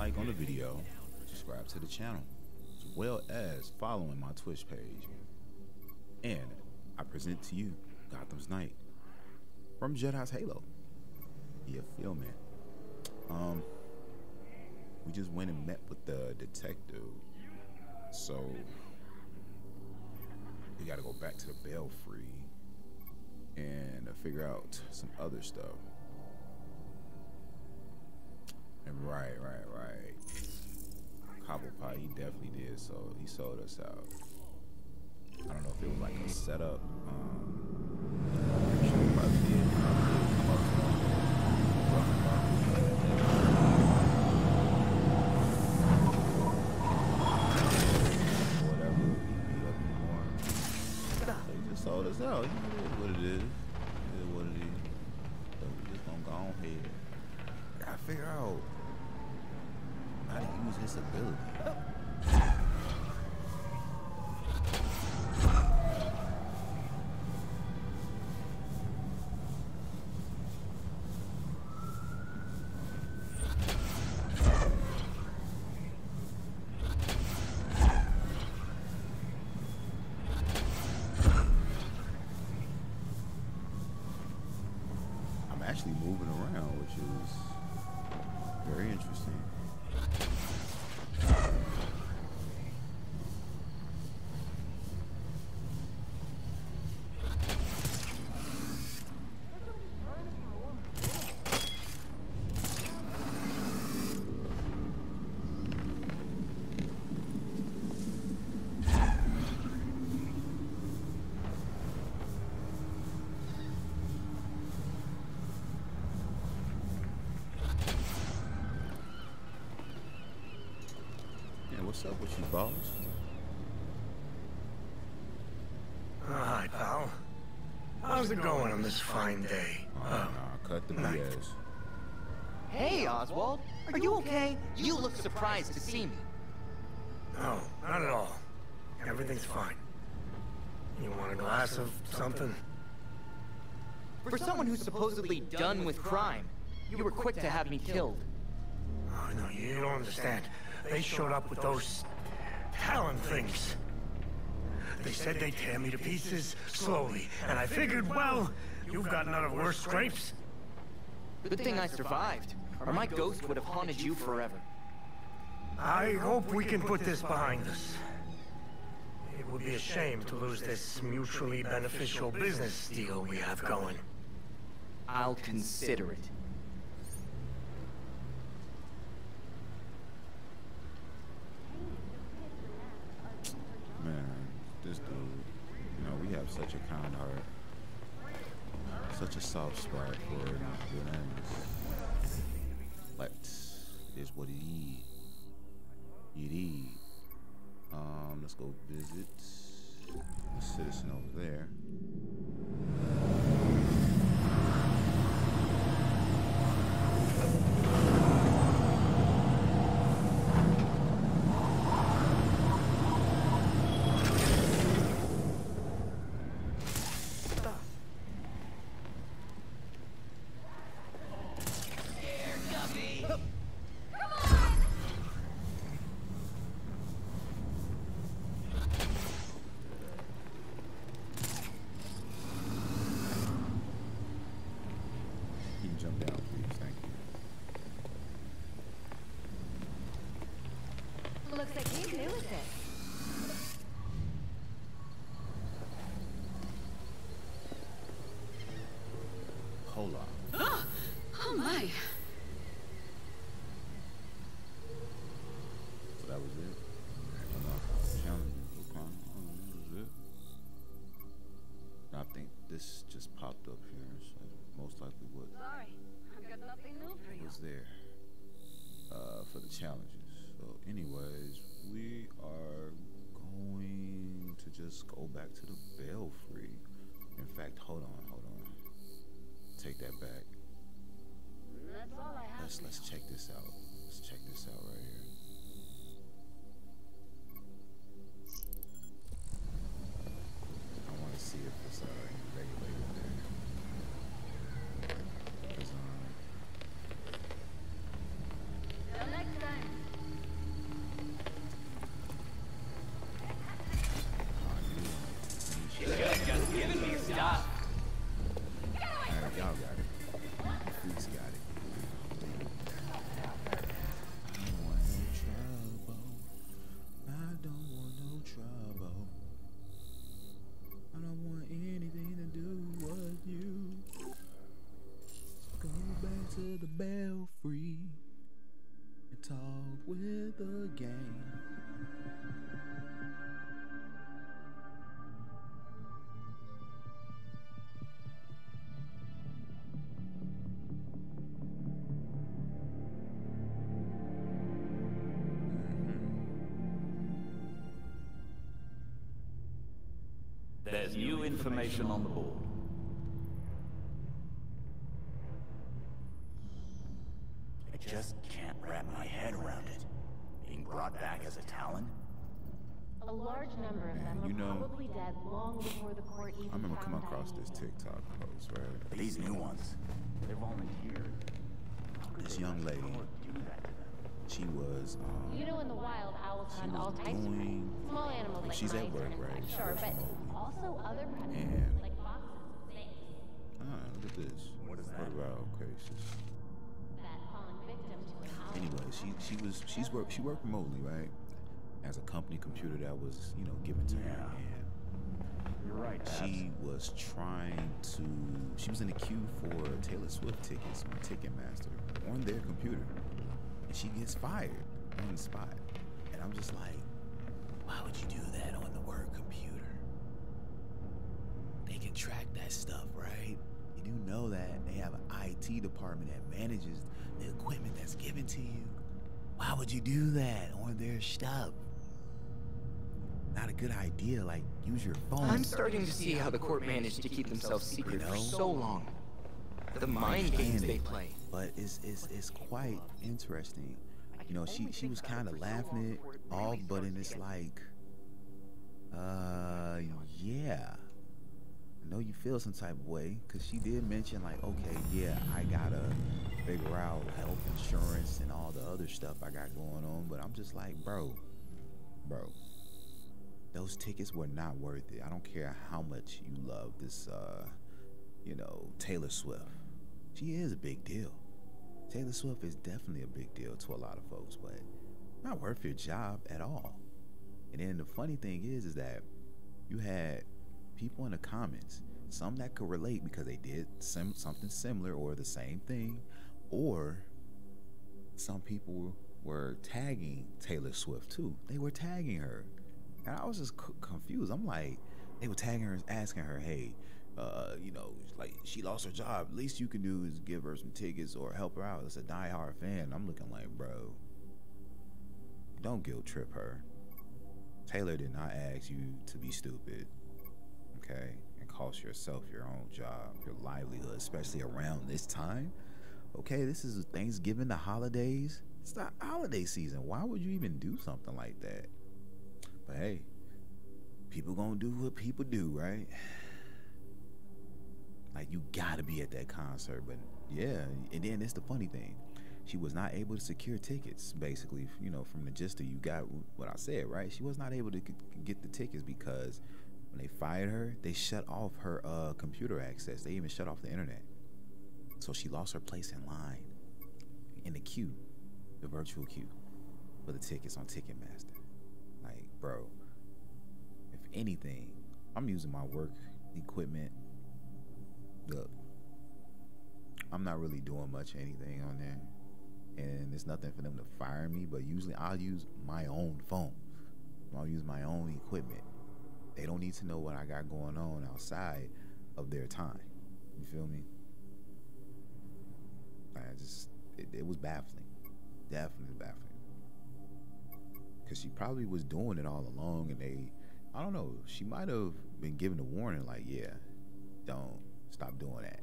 like on the video, subscribe to the channel, as well as following my Twitch page. And I present to you Gotham's Knight from Jedi's Halo. You feel me? We just went and met with the detective, so we gotta go back to the Belfry and figure out some other stuff. And right. Cobblepot, he definitely did, so he sold us out. I don't know if it was like a setup. I'm sure he probably did. Come up to him. Whatever, we beat up anymore. He just sold us out. It is what it is. It is what it is. So we just gonna go on ahead. Gotta figure out how to use his ability. I'm actually moving around, which is very interesting. What's up with you, boss? Hi, pal. How's it going on this fine day? Nah, cut the BS. Hey, Oswald. Are you okay? You look surprised to see me. No, not at all. Everything's fine. You want a glass of something? For someone who's supposedly done with crime, you were quick to have me killed. Oh, no, you don't understand. They showed up with those Talon things. They said they'd tear me to pieces slowly, and I figured, well, you've got none of worse scrapes. Good thing I survived, or my ghost would have haunted you forever. I hope we can put this behind us. It would be a shame to lose this mutually beneficial business deal we have going. I'll consider it. Man, this dude, you know, we have such a kind heart, such a soft spot for good ends. But it is what it is. It is. Let's go visit the citizen over there. Jump down, please. Thank you. Looks like you knew with it. Hold on. Oh my. So that was it. Challenges. Okay. That was it. I think this just popped up here, so most likely what Sorry, I've got nothing new for you. was there for the challenges. So anyways, we are going to just go back to the Belfry. In fact, hold on. Take that back. That's all I have. Let's check this out. Let's check this out right here. I want to see if it's any regulated there. 'Cause, Till next time. There's new information on the board. I just can't wrap my head around it. Being brought back as a Talon? A large number of them you were know, probably dead long before the court even I remember coming found across any this evidence. TikTok post, right? These new ones, they're volunteers. This young lady, she was, You know, in the wild, owls she hunt all was types of prey. doing, Small animals like, like she's at mice work, and right? insects, She sure, works but remotely. also other predators And- like foxes and snakes look at this. What is that? What about, okay, that fallen victim to an owl. anyway, she worked remotely, right? As a company computer that was, you know, given to her. And You're right, she was she was in the queue for Taylor Swift tickets on Ticketmaster on their computer. And she gets fired on the spot. And I'm just like, why would you do that on the work computer? They can track that stuff, right? You do know that they have an IT department that manages the equipment that's given to you. Why would you do that on their stuff? Not a good idea, like, use your phone. I'm starting to see how the court managed to keep themselves secret for know? so long. The mind games they play. But it's quite interesting. You know, she was kind of laughing it off, but then it's like, yeah. I know you feel some type of way, because she did mention, like, okay, yeah, I gotta figure out health insurance and all the other stuff I got going on, but I'm just like, bro, those tickets were not worth it. I don't care how much you love this, you know, Taylor Swift. She is a big deal. Taylor Swift is definitely a big deal to a lot of folks, but not worth your job at all. And then the funny thing is that you had people in the comments, some that could relate because they did something similar or the same thing, or some people were tagging Taylor Swift too. They were tagging her. And I was just confused. I'm like, they were tagging her, asking her, hey, you know, like, she lost her job. Least you can do is give her some tickets or help her out. It's a diehard fan. I'm looking like, bro, don't guilt trip her. Taylor did not ask you to be stupid, okay? And cost yourself your own job, your livelihood, especially around this time. Okay, this is Thanksgiving, the holidays. It's not holiday season. Why would you even do something like that? But hey, people gonna do what people do, right? Like, you gotta be at that concert. But yeah, and then it's the funny thing. She was not able to secure tickets, basically, you know, from the gist of you got what I said, right? She was not able to get the tickets because when they fired her, they shut off her computer access. They even shut off the internet. So she lost her place in line, in the queue, the virtual queue, for the tickets on Ticketmaster. Like, bro, if anything, I'm using my work equipment. Look, I'm not really doing much anything on there, and it's nothing for them to fire me, but usually I'll use my own phone. I'll use my own equipment. They don't need to know what I got going on outside of their time. You feel me? It was baffling. Definitely baffling. Because she probably was doing it all along, and I don't know, she might have been given a warning, like, yeah, don't stop doing that.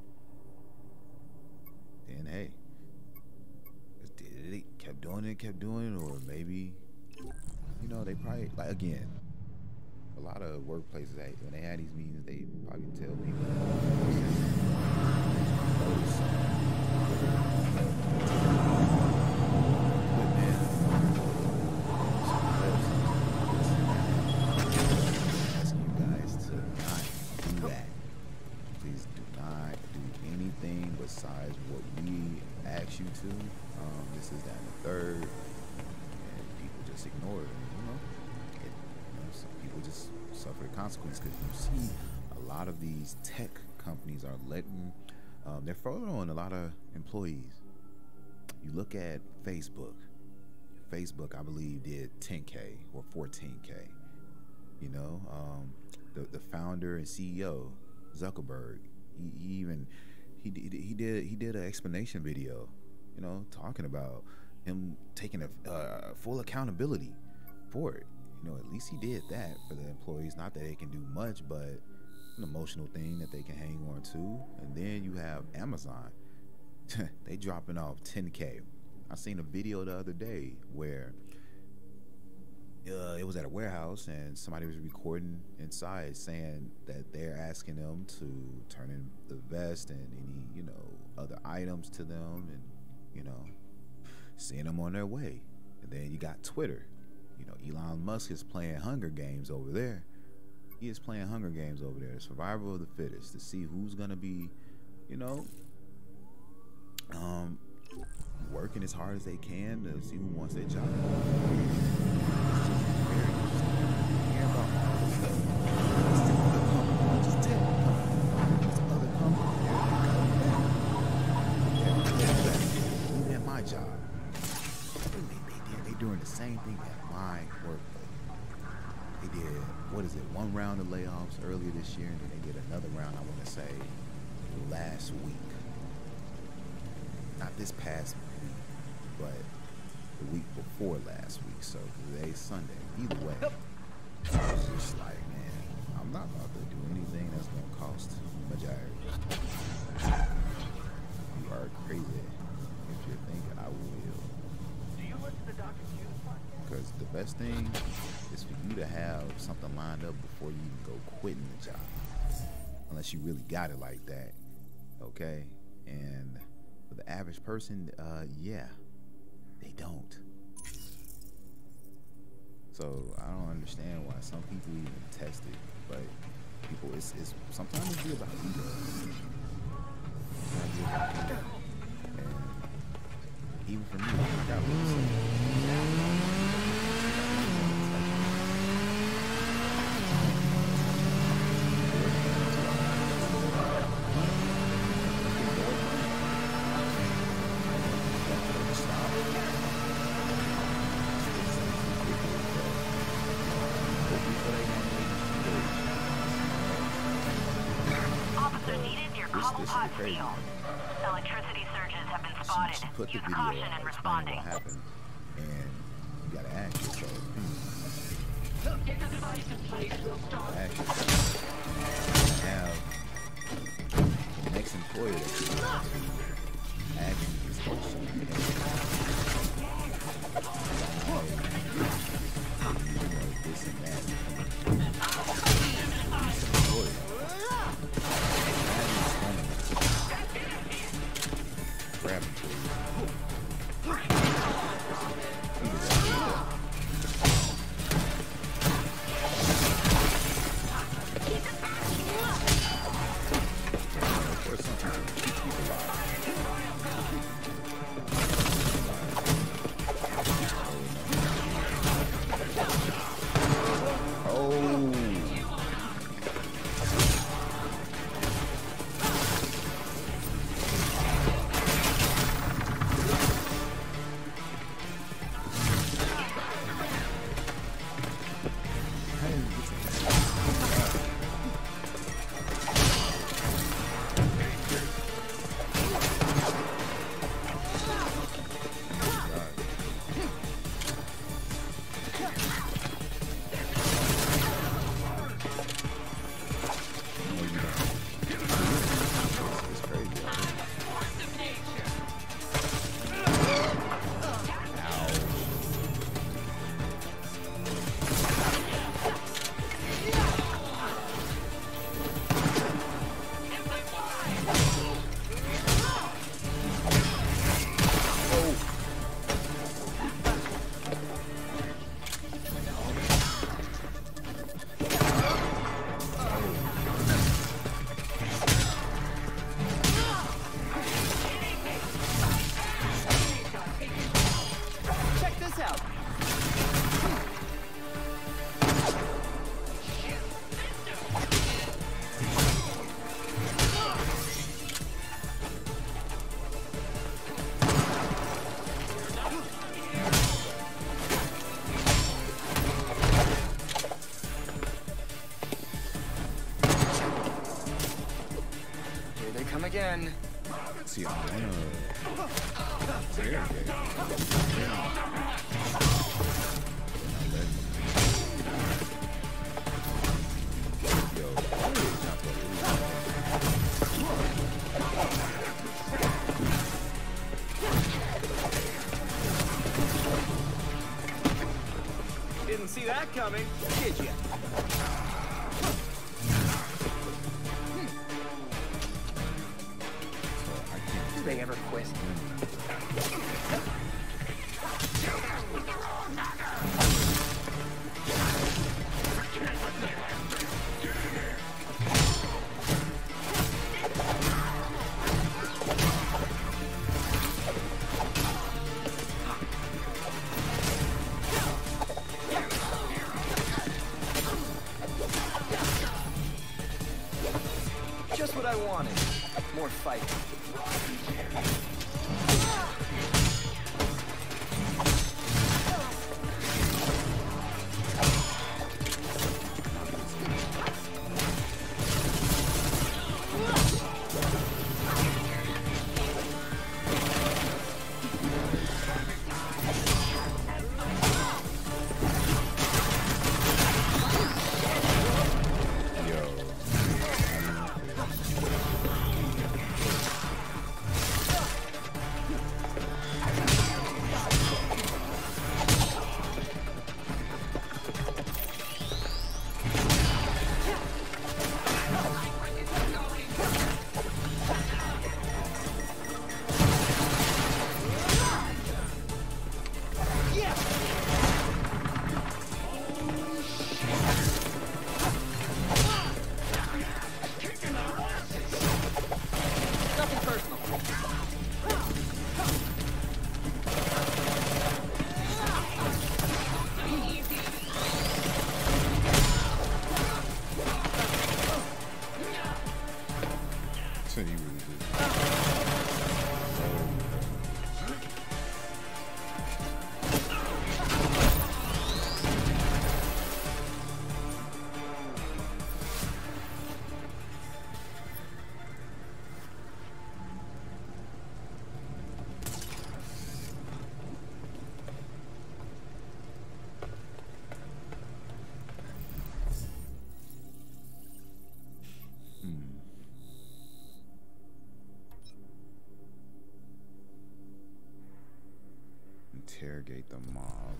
Then, hey, just did it, kept doing it, or maybe, you know, they probably, like, again, a lot of workplaces, when they had these meetings, they probably tell people, besides what we ask you to, this is that and the third, and people just ignore it, and, you know, some people just suffer the consequences, because you see a lot of these tech companies are letting, they're furloughing a lot of employees. You look at Facebook, I believe did 10K or 14K, you know, the founder and CEO, Zuckerberg, he did an explanation video, you know, talking about him taking a full accountability for it. You know, at least he did that for the employees. Not that they can do much, but an emotional thing that they can hang on to. And then you have Amazon. They dropping off 10K. I seen a video the other day where it was at a warehouse and somebody was recording inside saying that they're asking them to turn in the vest and any, you know, other items to them, and, you know, seeing them on their way. And then you got Twitter. You know, Elon Musk is playing Hunger Games over there. He is playing Hunger Games over there, survival of the fittest, to see who's gonna be, you know, working as hard as they can to see who wants their job. Even at my job, they doing the same thing at my workplace. They did, what is it, one round of layoffs earlier this year, and then they did another round, I want to say, last week. Not this past week, but the week before last week. So today's Sunday. Either way, I was just like, man, I'm not about to do anything that's gonna cost majority. You are crazy if you're thinking I will. Do you listen to Dr. Q's podcast? Because the best thing is for you to have something lined up before you even go quitting the job. Unless you really got it like that. Okay? And for the average person, yeah, they don't. So I don't understand why some people even test it, but people, it's sometimes it's be about ego. Sometimes it's about ego. And even for me, I got really Crazy. Electricity surges have been spotted. She put the Use video caution out in explaining responding. what happened, and you gotta ask yourself, Get the device in place. We'll start. ask yourself, have the next employer that you ask you this question. You know, this and that. Grab it. Again. See, I wanna. There you go. Yo, not the it coming, did you? So I can't. Do they ever quit? Just what I wanted. More fighting. So he really did. Interrogate the mob.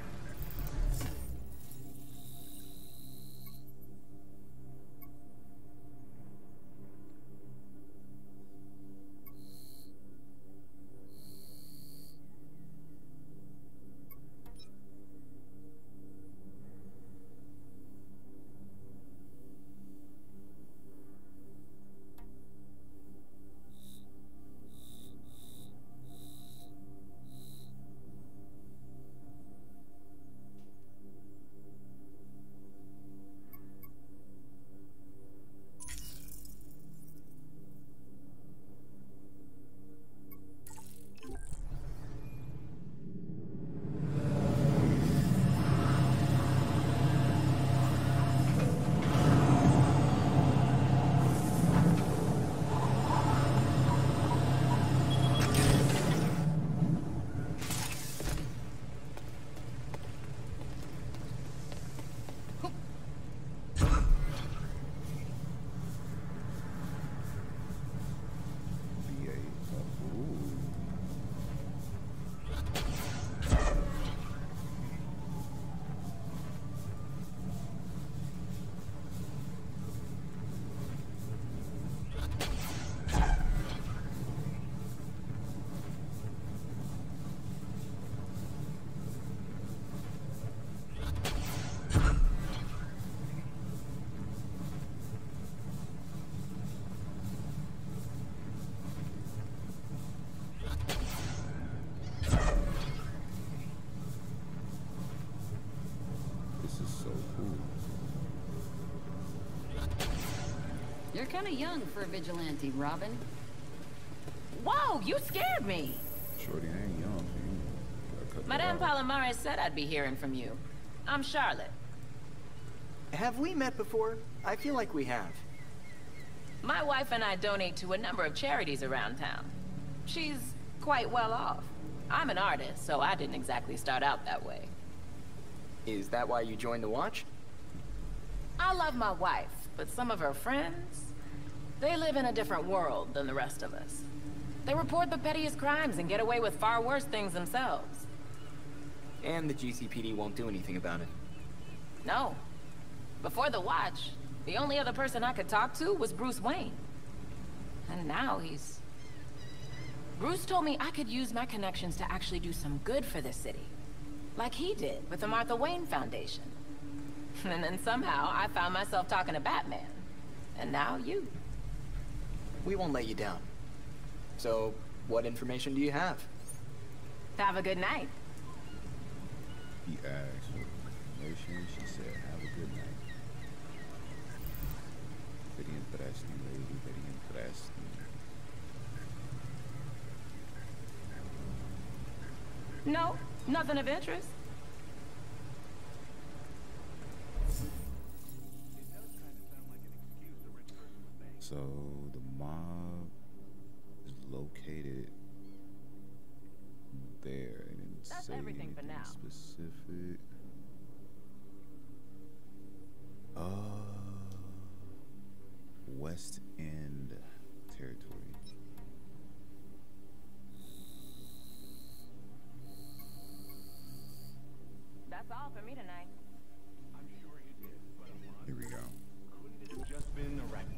You're kind of young for a vigilante, Robin. Whoa, you scared me. Shorty ain't young. Madame Palomares said I'd be hearing from you. I'm Charlotte. Have we met before? I feel like we have. My wife and I donate to a number of charities around town. She's quite well off. I'm an artist, so I didn't exactly start out that way. Is that why you joined the Watch? I love my wife, but some of her friends, they live in a different world than the rest of us. They report the pettiest crimes and get away with far worse things themselves. And the GCPD won't do anything about it. No. Before the watch, the only other person I could talk to was Bruce Wayne. And now he's... Bruce told me I could use my connections to actually do some good for the city. Like he did with the Martha Wayne Foundation. And then somehow I found myself talking to Batman. And now you. We won't let you down. So, what information do you have? Have a good night. He asked for information. She said, have a good night. Very interesting, lady. Very interesting. No, nothing of interest. So the mob is located there. They didn't That's say everything for anything now. specific. West End territory. That's all for me tonight. Here we go. Just been the right.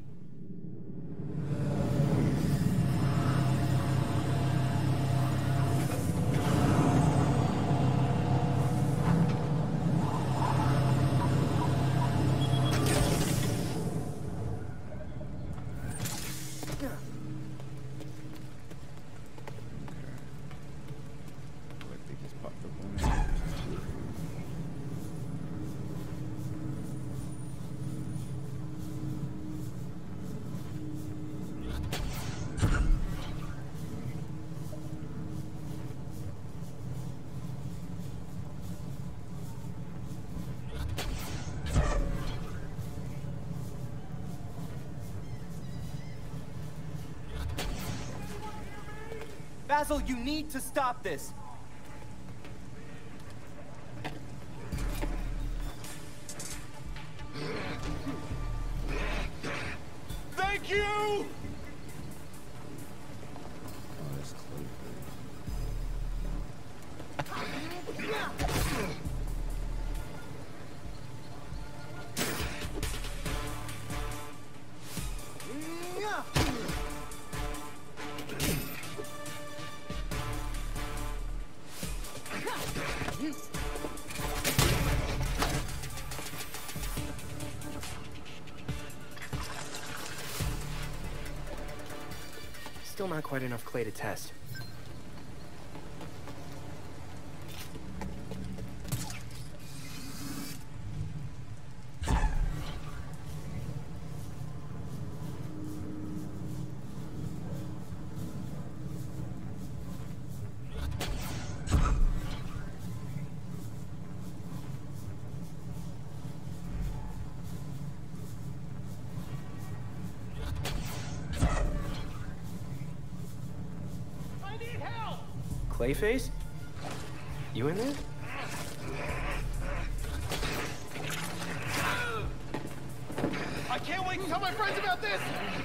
Like they just popped up on it. Basil, you need to stop this. Thank you! Oh, that's Clayface. Still not quite enough clay to test. Clayface? You in there? I can't wait to tell my friends about this!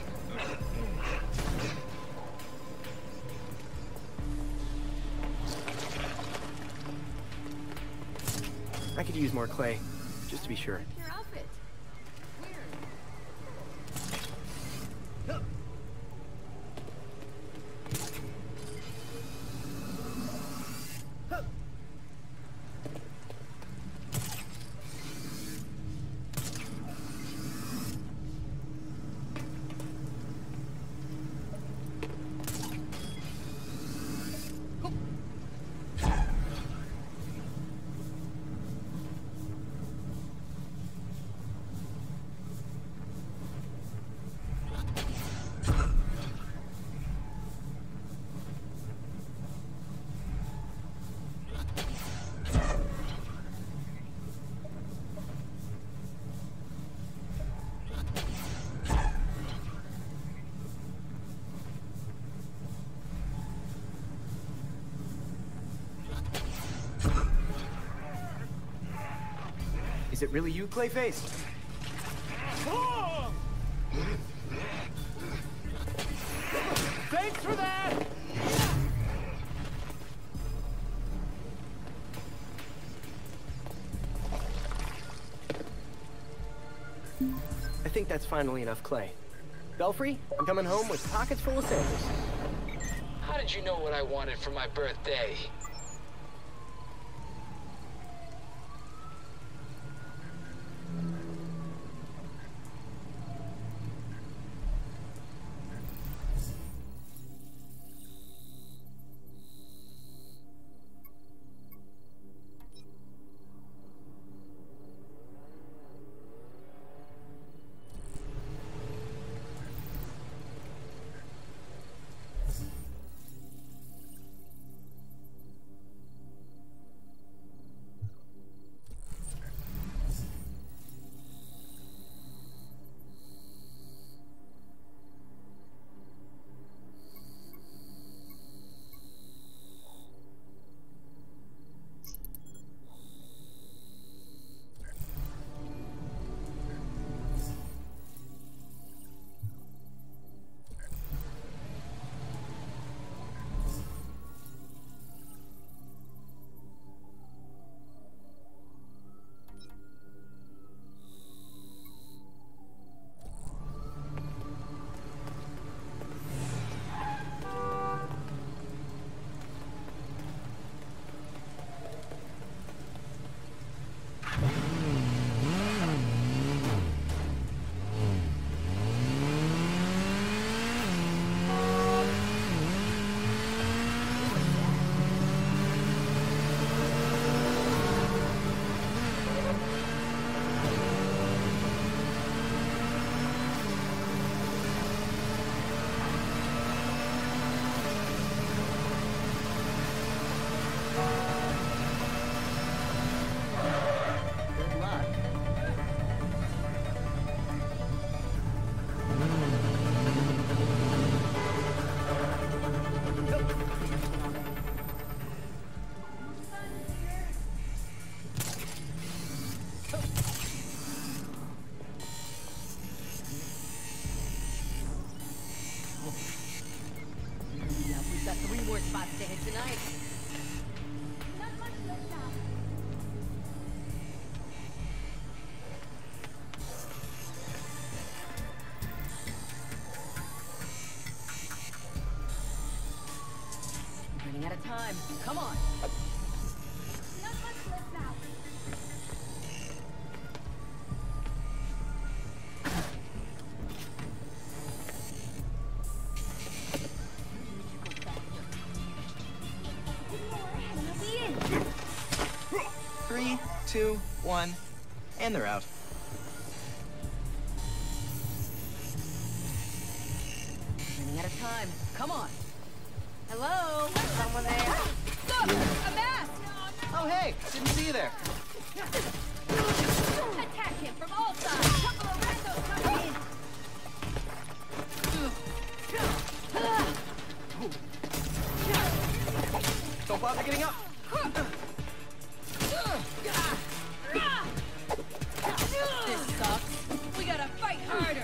I could use more clay, just to be sure. Your outfit. Weird. Is it really you, Clayface? Thanks for that! I think that's finally enough clay. Belfry, I'm coming home with pockets full of samples. How did you know what I wanted for my birthday? Good luck. 3 more spots to hit tonight. Running out of time. Come on. Three, two, one, and they're out. Running out of time. Come on. Hello? Someone there? Look! A mask! Oh, hey! Didn't see you there. Attack him from all sides! Couple of randos coming in! Don't bother getting up. This sucks. We gotta fight harder.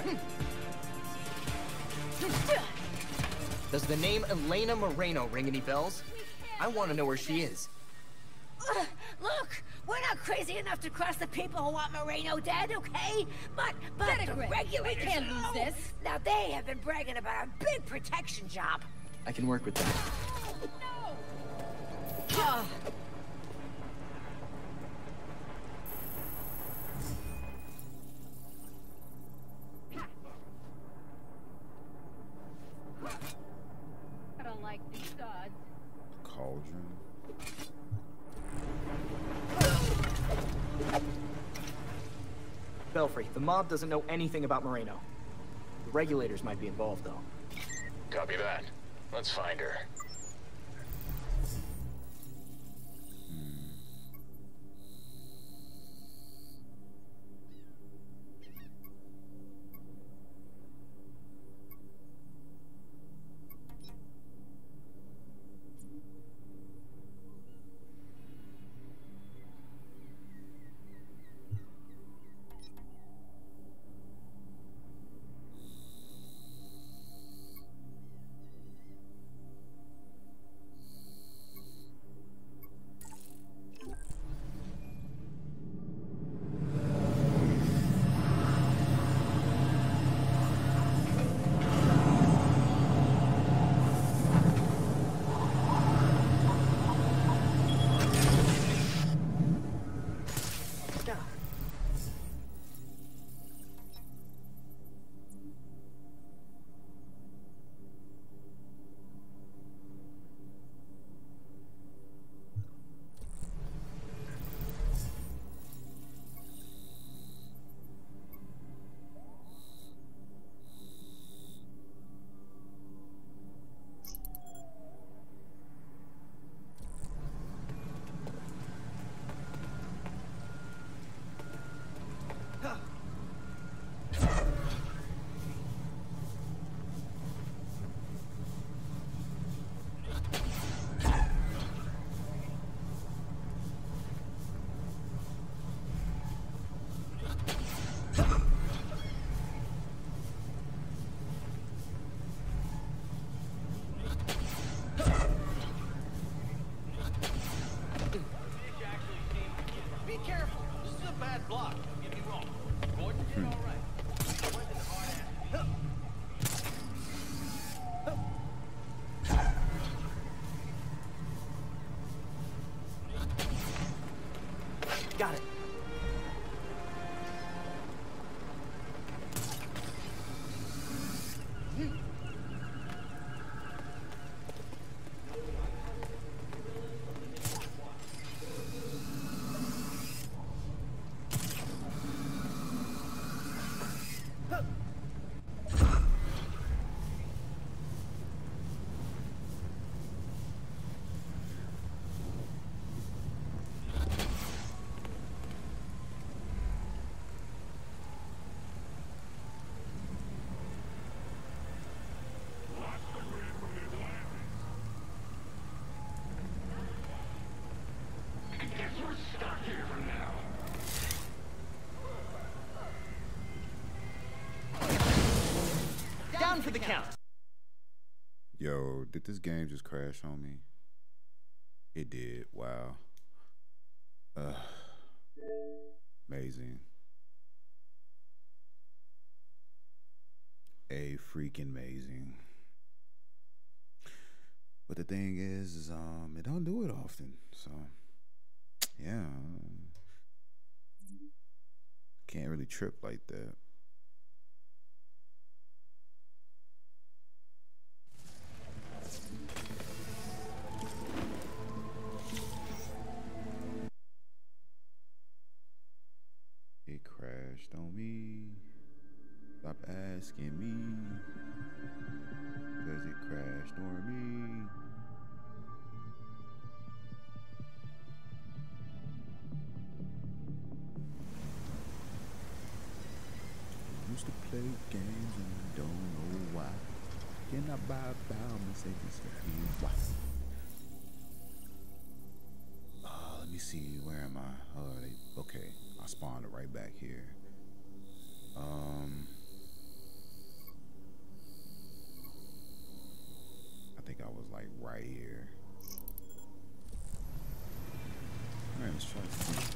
Does the name Elena Moreno ring any bells? I want to know where she is. Look, we're not crazy enough to cross the people who want Moreno dead, okay? But the Grit. regulators We can't lose know. this. Now they have been bragging about a big protection job. I can work with that. I don't like these odds. Cauldron. Belfry, the mob doesn't know anything about Moreno. The regulators might be involved, though. Copy that. Let's find her. Down for the count. Yo, did this game just crash on me? It did. Wow. Amazing. A freaking amazing. But the thing is it don't do it often. So yeah. Can't really trip like that. It crashed on me. Stop asking me, 'cause it crashed on me. Used to play games and don't know why. Can I buy a bow Mercedes for you? Why? Let me see, where am I? Okay, I spawned right back here. I think I was like right here. Man, let's try to see.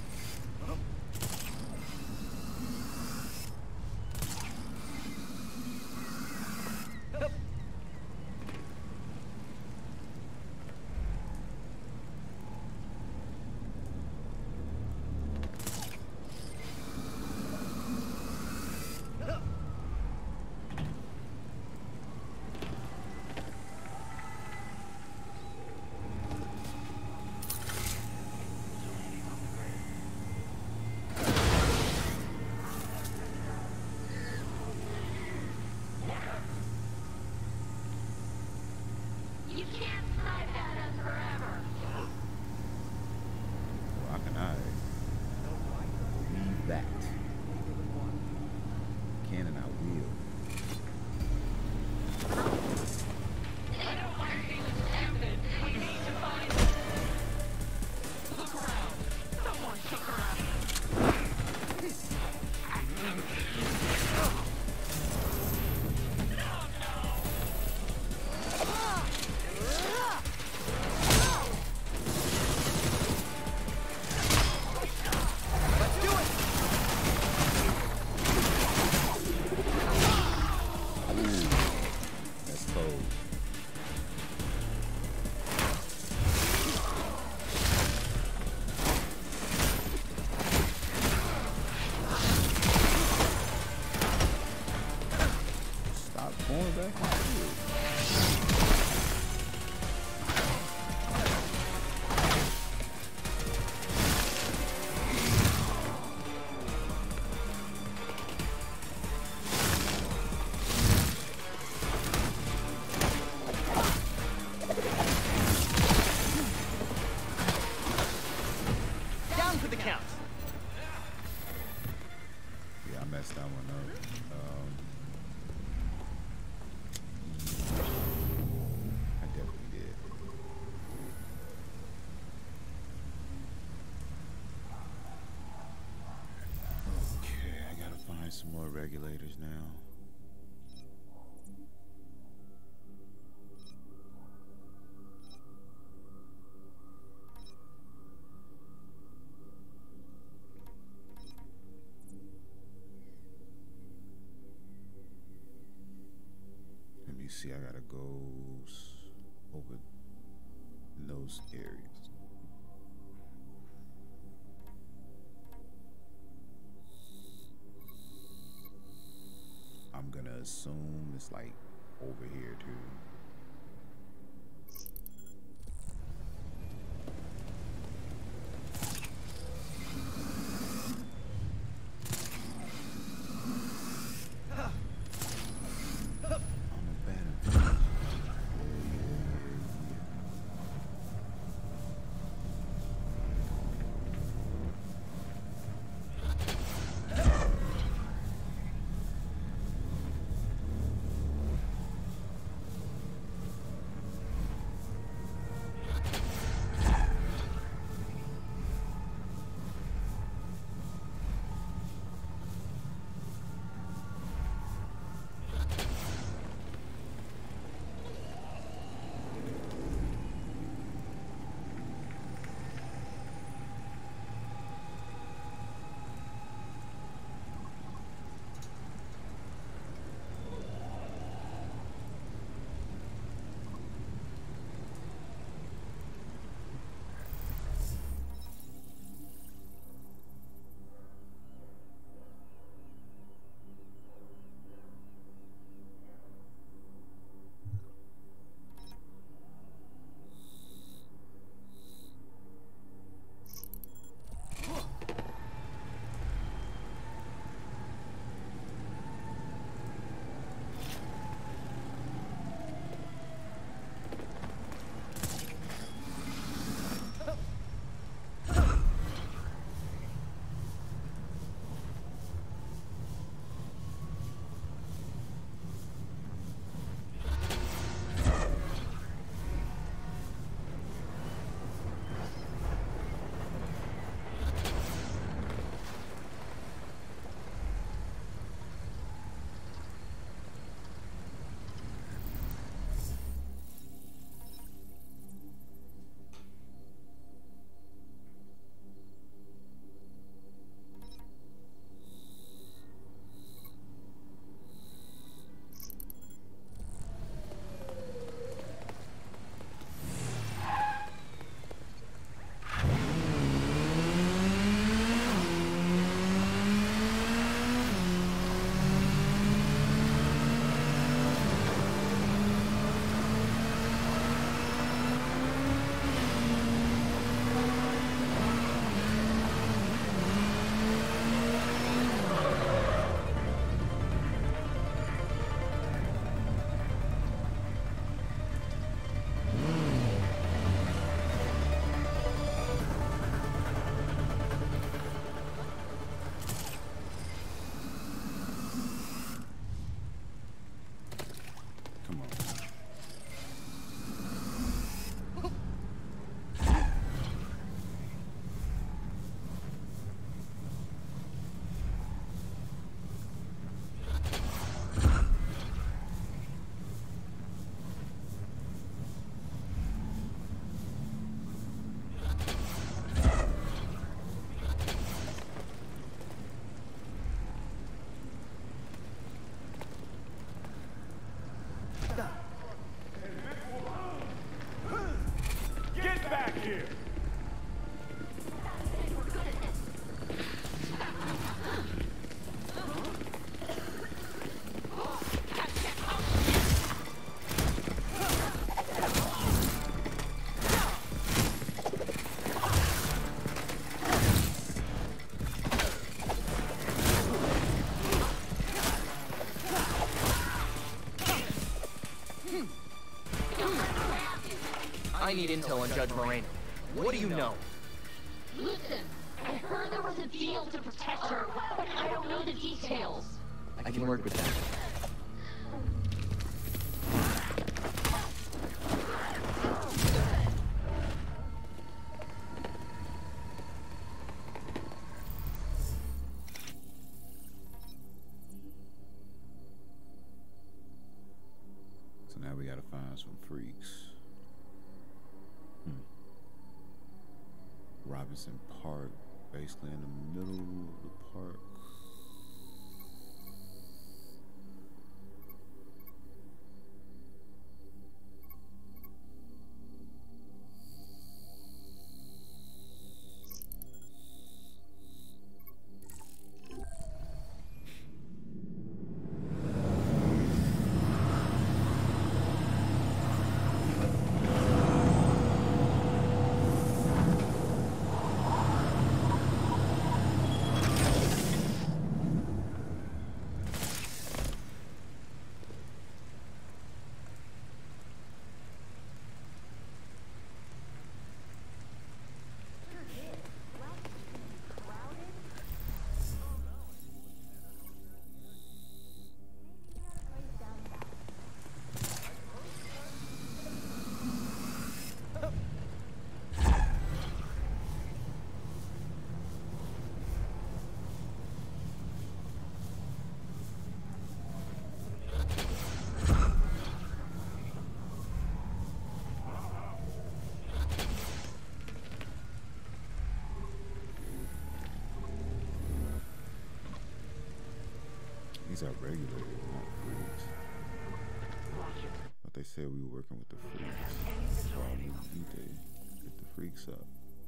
Some more regulators now. Let me see, I gotta go over those areas. I'm gonna assume it's like over here too. I need intel on Judge Moreno. What do you know? Listen, I heard there was a deal to protect her, but I don't know the details. I can work with that. So now we gotta find some freaks. Robinson Park, basically in the middle of the park. These are regular, not freaks. But they said we were working with the freaks. So I need to get the freaks up.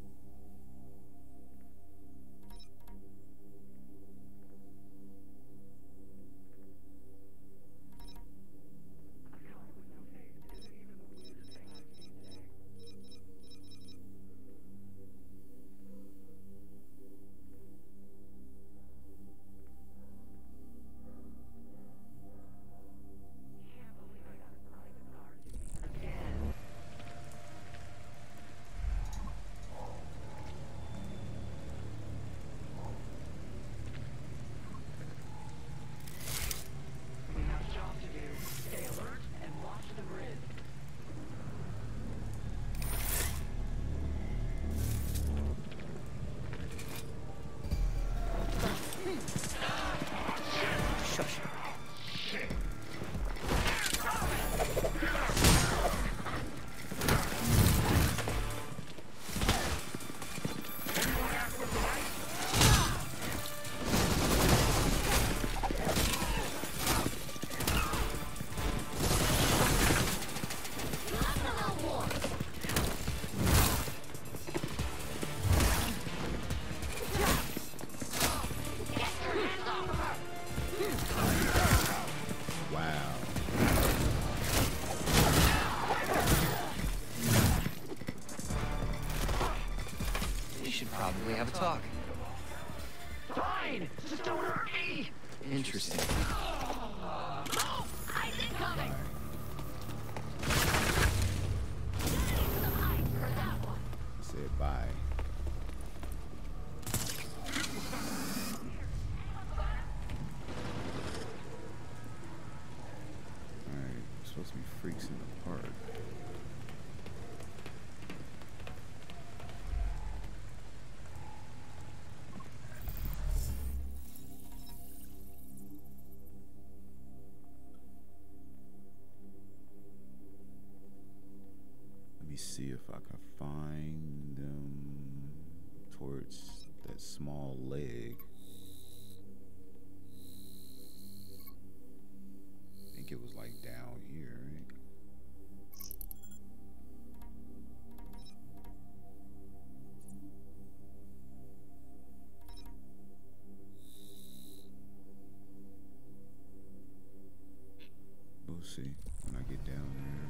Probably have a talk. Fine! Just don't hurt me! Interesting. Eyes incoming! Said bye. Alright, supposed to be freaks in the park. Let me see if I can find them towards that small leg. I think it was like down here, right? We'll see when I get down there.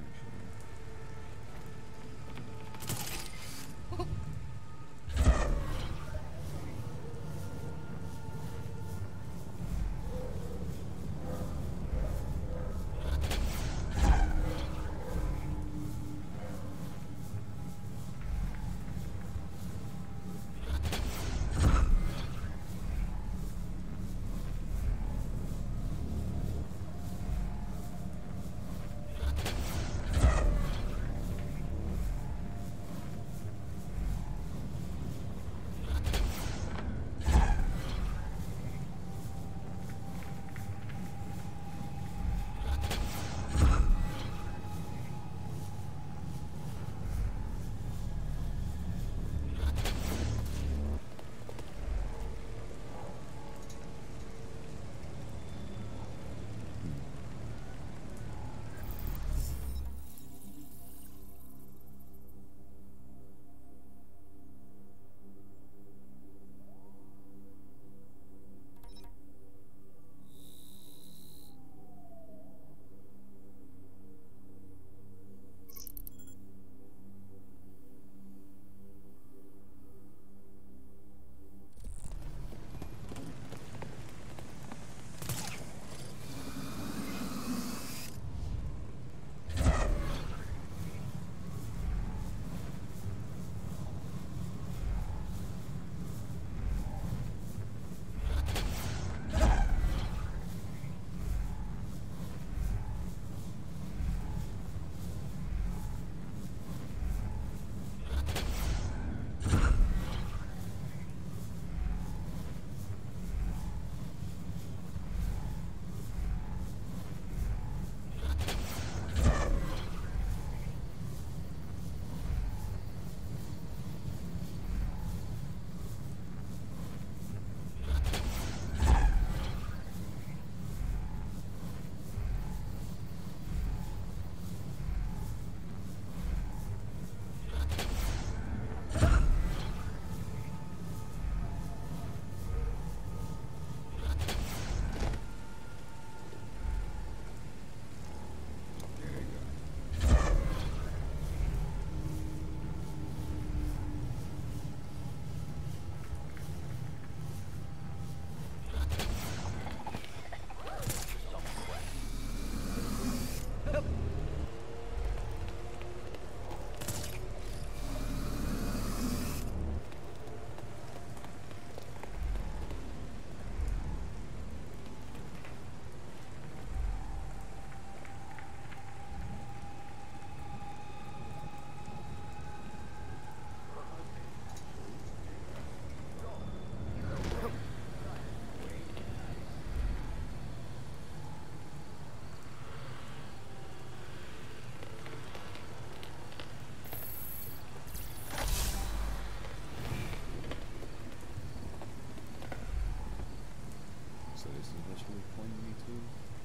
this is what you were pointing me to?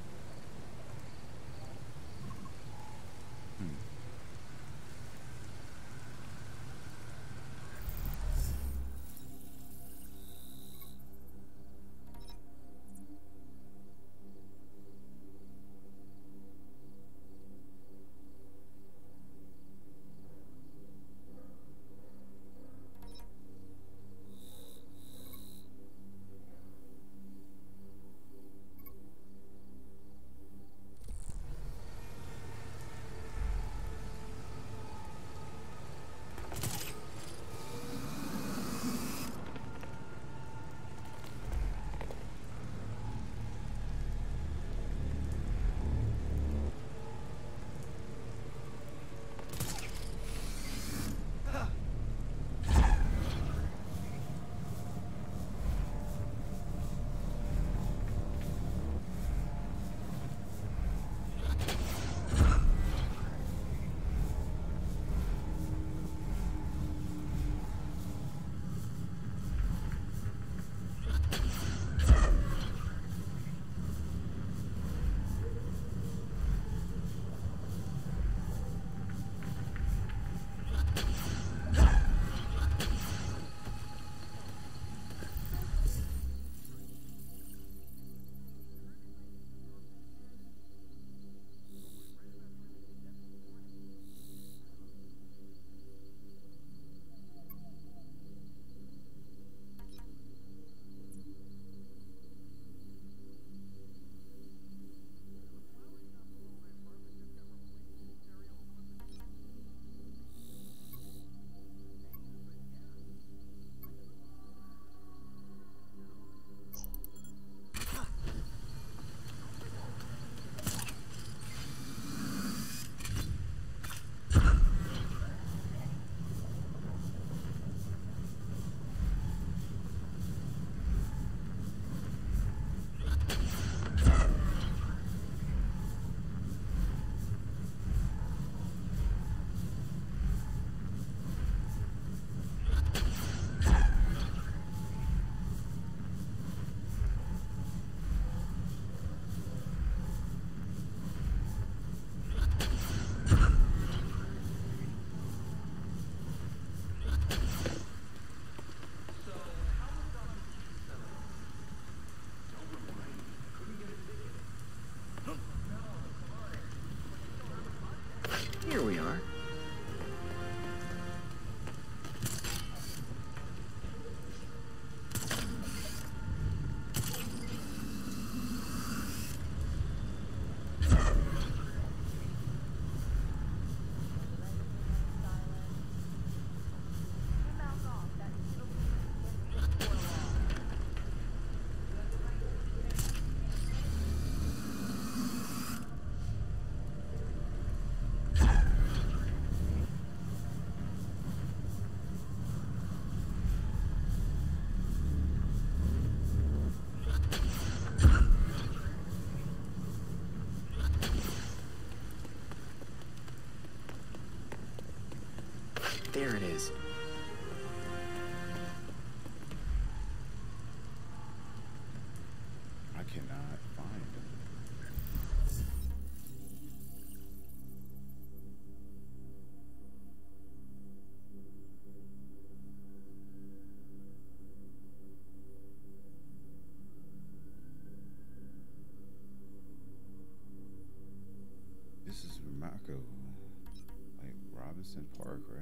Here we are. There it is. I cannot find them. This is Mako, like Robinson Park, right?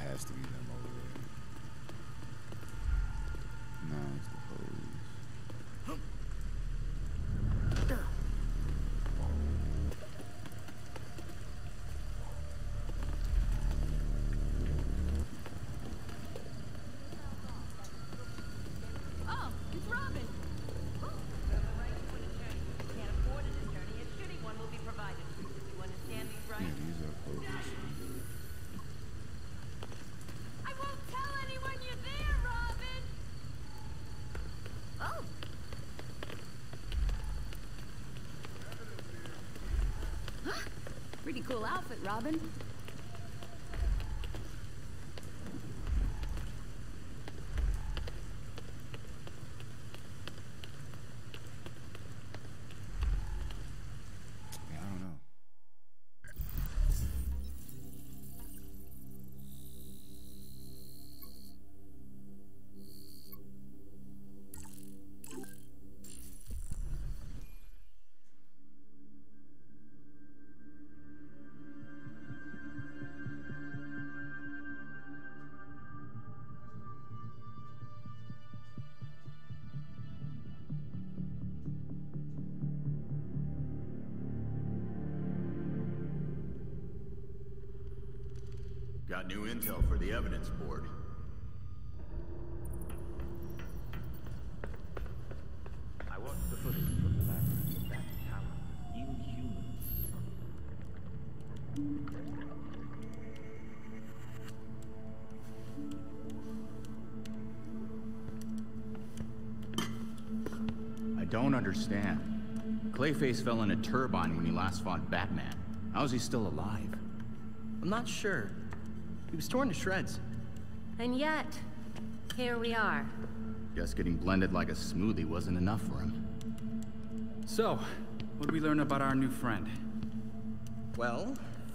has to be them over there. No, it's the police. Oh, it's Robin. Can't afford an attorney. A shitty one will be provided. You understand these Yeah, rights? these are police. I won't tell anyone you're there, Robin. Oh. Pretty cool outfit, Robin. Yeah, I don't know. Got new intel for the evidence board. I watched the footage from the back of that tower. Inhuman. I don't understand. Clayface fell in a turbine when he last fought Batman. How is he still alive? I'm not sure. He was torn to shreds. And yet, here we are. Guess getting blended like a smoothie wasn't enough for him. So, what did we learn about our new friend? Well,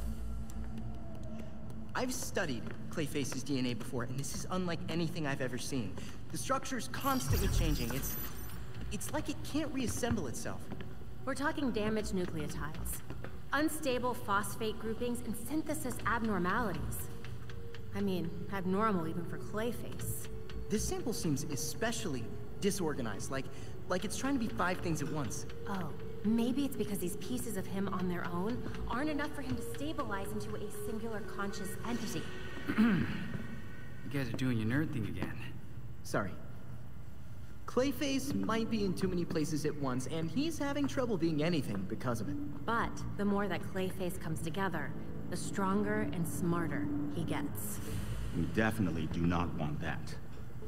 I've studied Clayface's DNA before, and this is unlike anything I've ever seen. The structure's constantly changing. It's like it can't reassemble itself. We're talking damaged nucleotides, unstable phosphate groupings, and synthesis abnormalities. I mean, abnormal even for Clayface. This sample seems especially disorganized, like it's trying to be 5 things at once. Oh, maybe it's because these pieces of him on their own aren't enough for him to stabilize into a singular conscious entity. You guys are doing your nerd thing again. Sorry. Clayface might be in too many places at once, and he's having trouble being anything because of it. But the more that Clayface comes together, the stronger and smarter he gets. We definitely do not want that.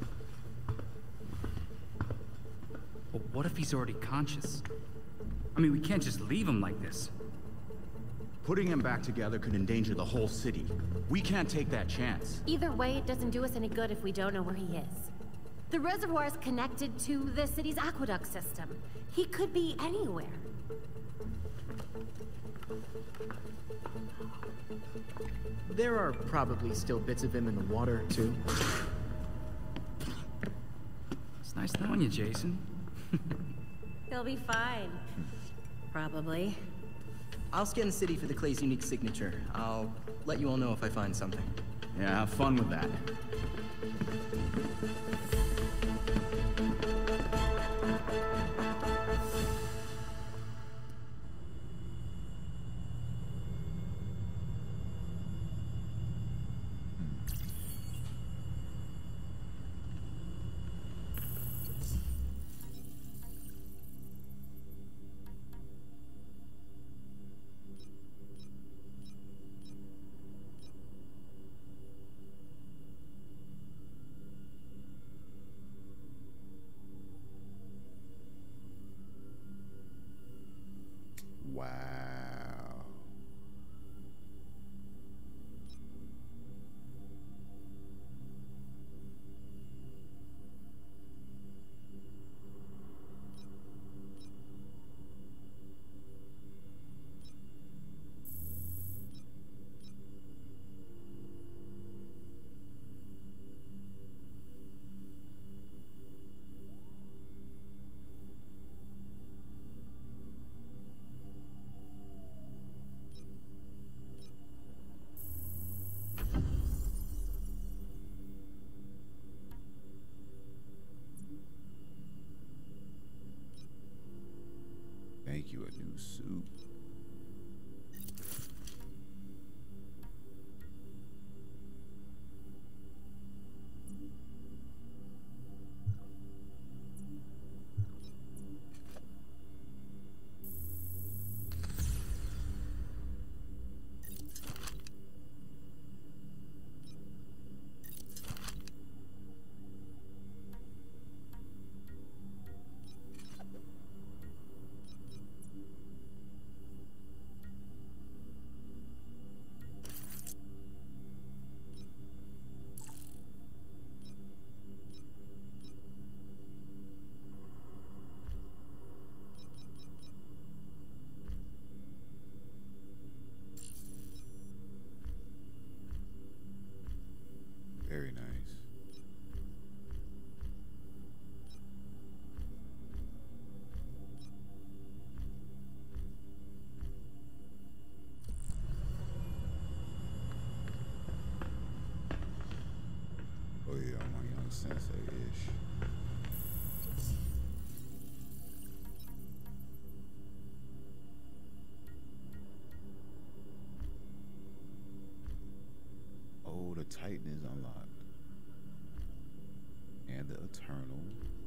But what if he's already conscious? I mean, we can't just leave him like this. Putting him back together could endanger the whole city. We can't take that chance. Either way, it doesn't do us any good if we don't know where he is. The reservoir is connected to the city's aqueduct system. He could be anywhere. There are probably still bits of him in the water, too. It's nice knowing you, Jason. He'll be fine. Probably. I'll scan the city for the Clay's unique signature. I'll let you all know if I find something. Yeah, have fun with that. Wow. make you a new suit. Very nice. Oh yeah, I'm my young sensei-ish. Oh, the Titan is unlocked. And the Eternal.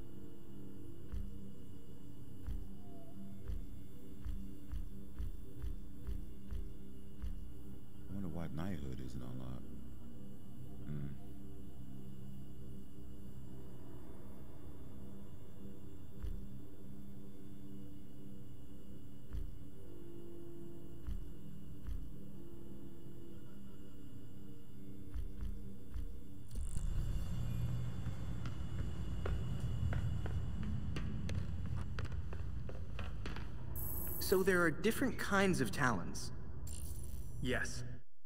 I wonder why Knighthood isn't unlocked. So there are different kinds of Talons. Yes.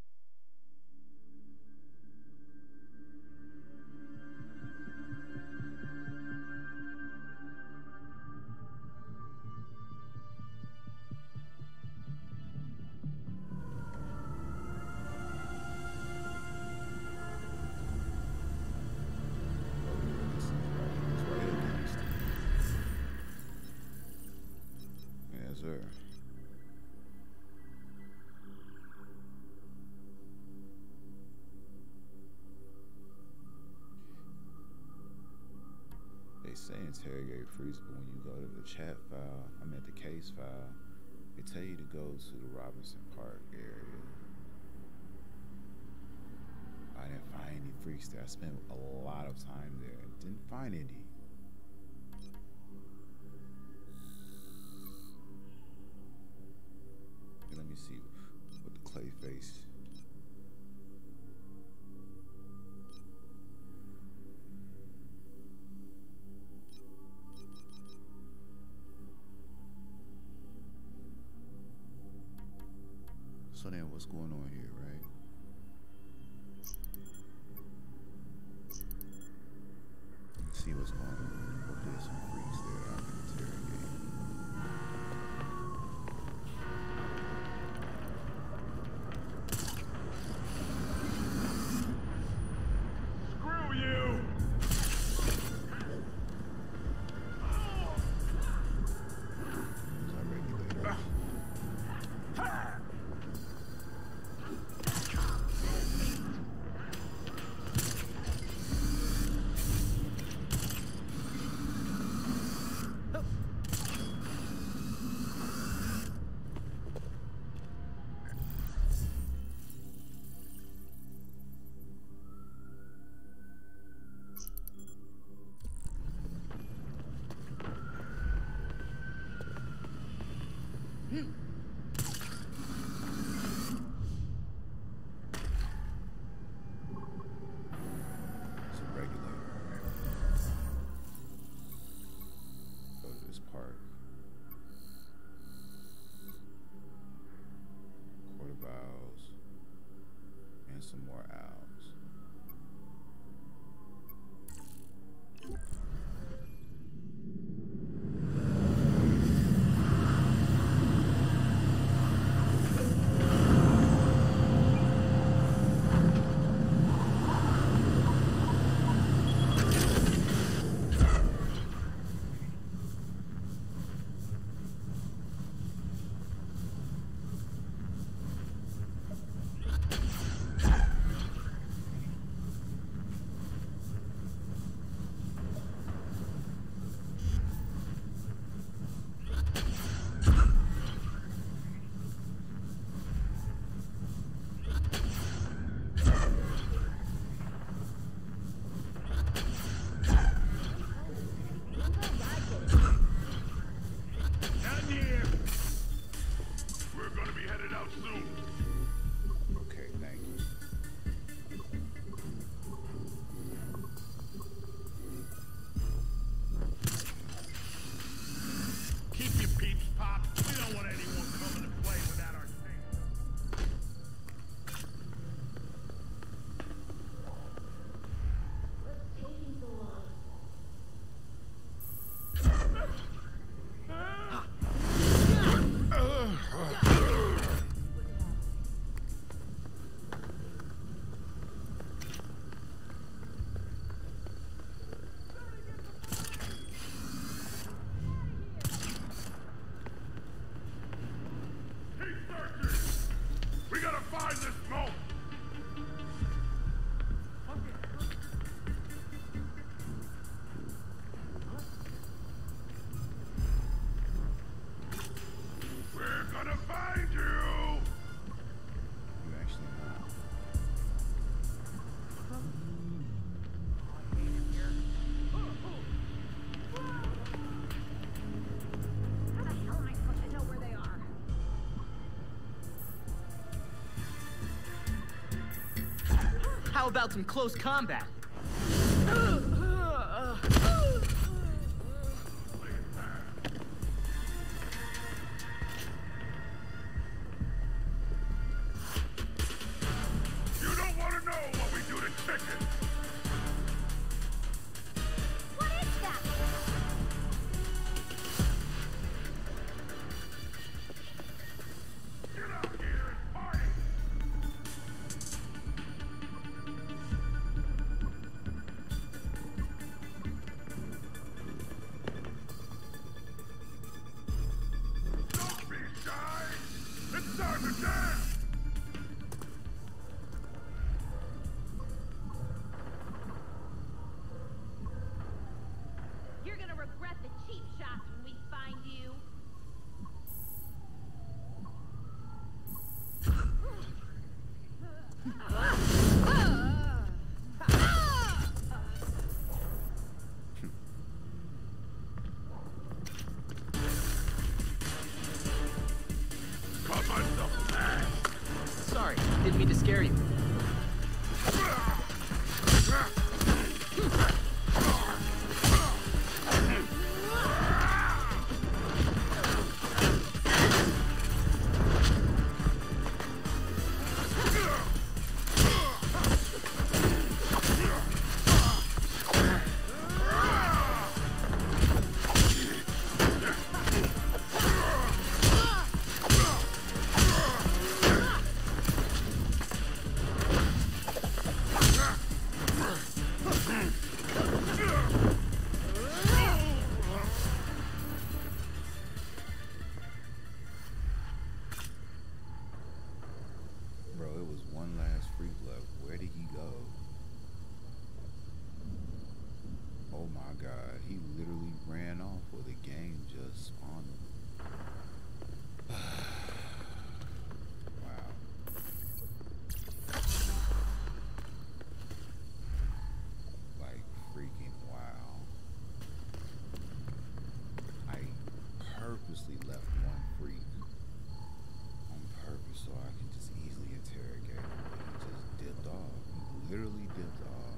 Yes, sir. They say interrogate freeze, but when you go to the chat file, the case file, they tell you to go to the Robinson Park area. I didn't find any freaks there. I spent a lot of time there and didn't find any. Okay, let me see what the Clayface. So then what's going on here, right? Let's see what's going on. Hope there's some freaks there I can interrogate. Screw you! Some more owls. How about some close combat? You don't want to know what we do to chickens! What is that? Get out here and party! Don't be shy! It's time to dance! You're gonna regret the cheap shots when we find you. Cut myself back! Sorry, didn't mean to scare you. Bro, it was one last freak left. Where did he go? Oh my god, he literally ran off where the game just spawned him. Wow. Like freaking wow. I purposely left one freak on purpose so I can just easily interrogate him, but he just dipped off. He literally dipped off.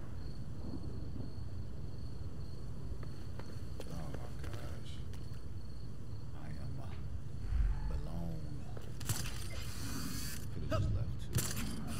Oh my gosh. I am blown. Could have just left too.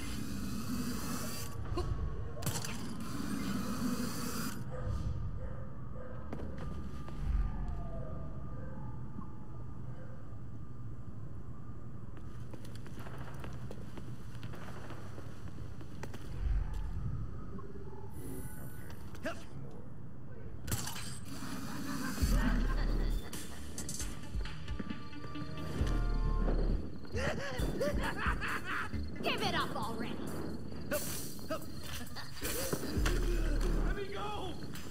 Give it up already! Let me go!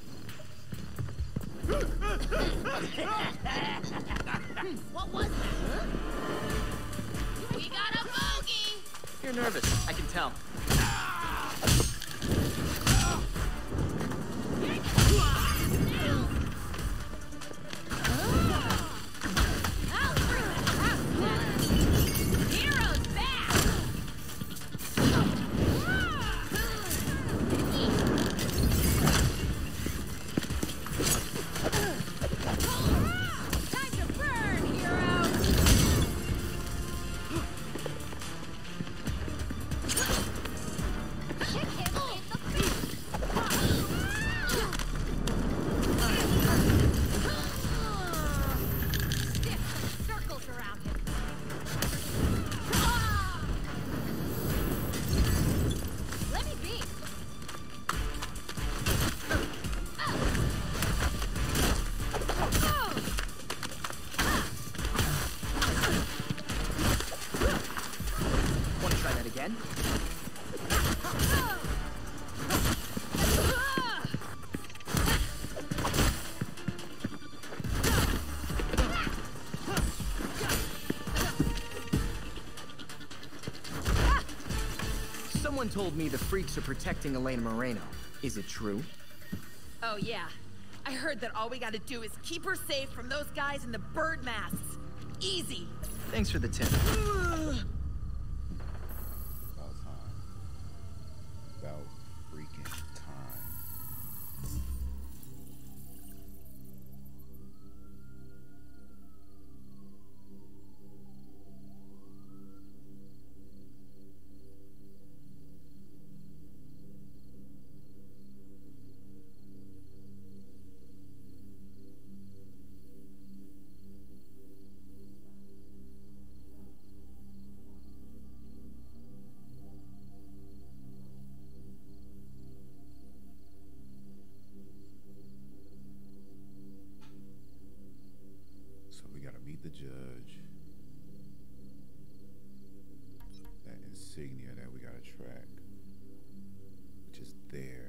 What was that? We got a bogey! You're nervous, I can tell. Heroes back! Time to burn, hero! Kick him in the face! Stick some circles around him. Let me be. Want to try that again? Someone told me the freaks are protecting Elena Moreno. Is it true? Oh, yeah. I heard that all we gotta do is keep her safe from those guys in the bird masks. Easy. Thanks for the tip. About time. the judge. That insignia that we gotta track, which is there.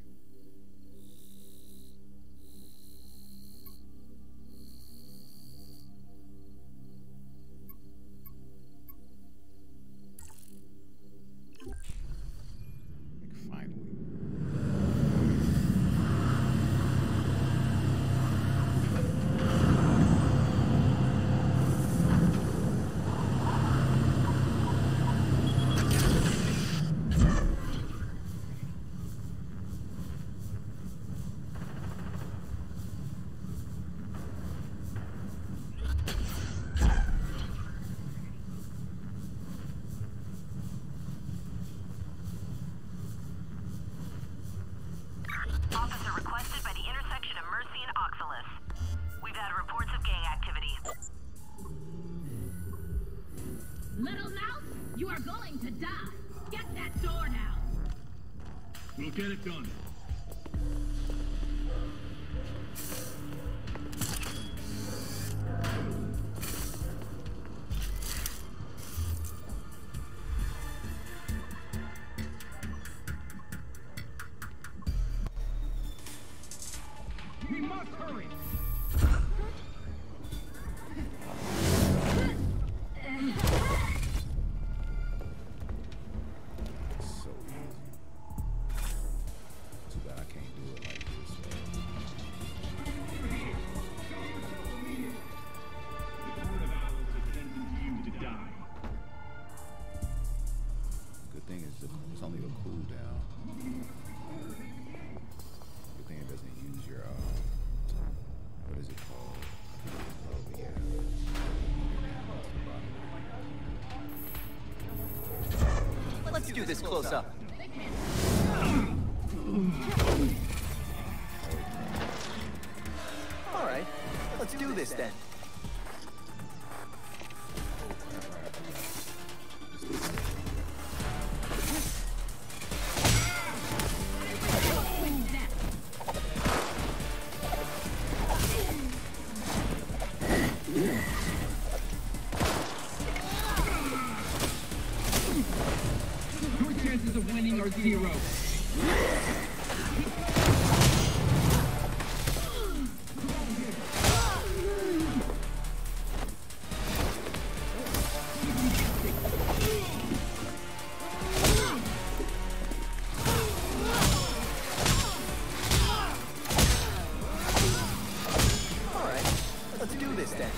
Officer requested by the intersection of Mercy and Oxalis. We've had reports of gang activity. Little mouse, you are going to die. Get that door down. We'll get it done. We must hurry! So easy. Too bad I can't do it like this. Good thing is it's only a cooldown. Good thing it doesn't use your what is it called? Oh yeah. Let's do this close up. All right, let's do this then. Your chances of winning are 0. All right, let's do this then.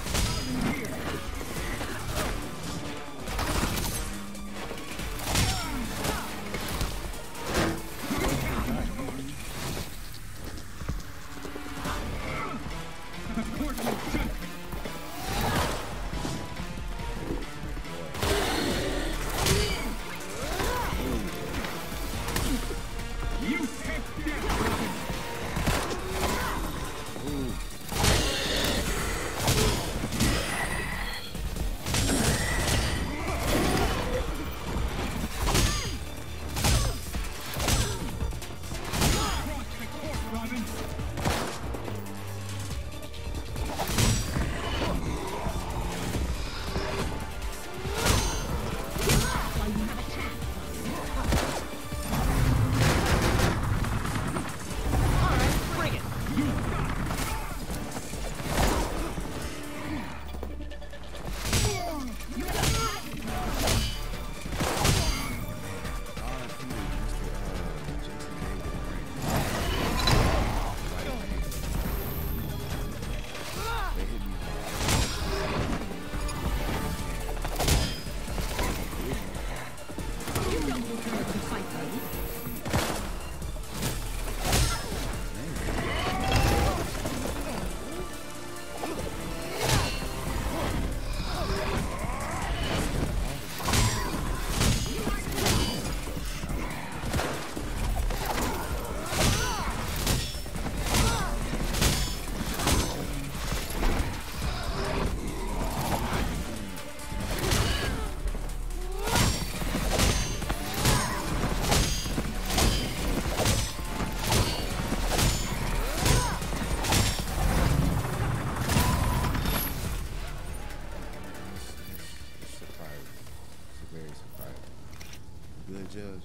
Judge.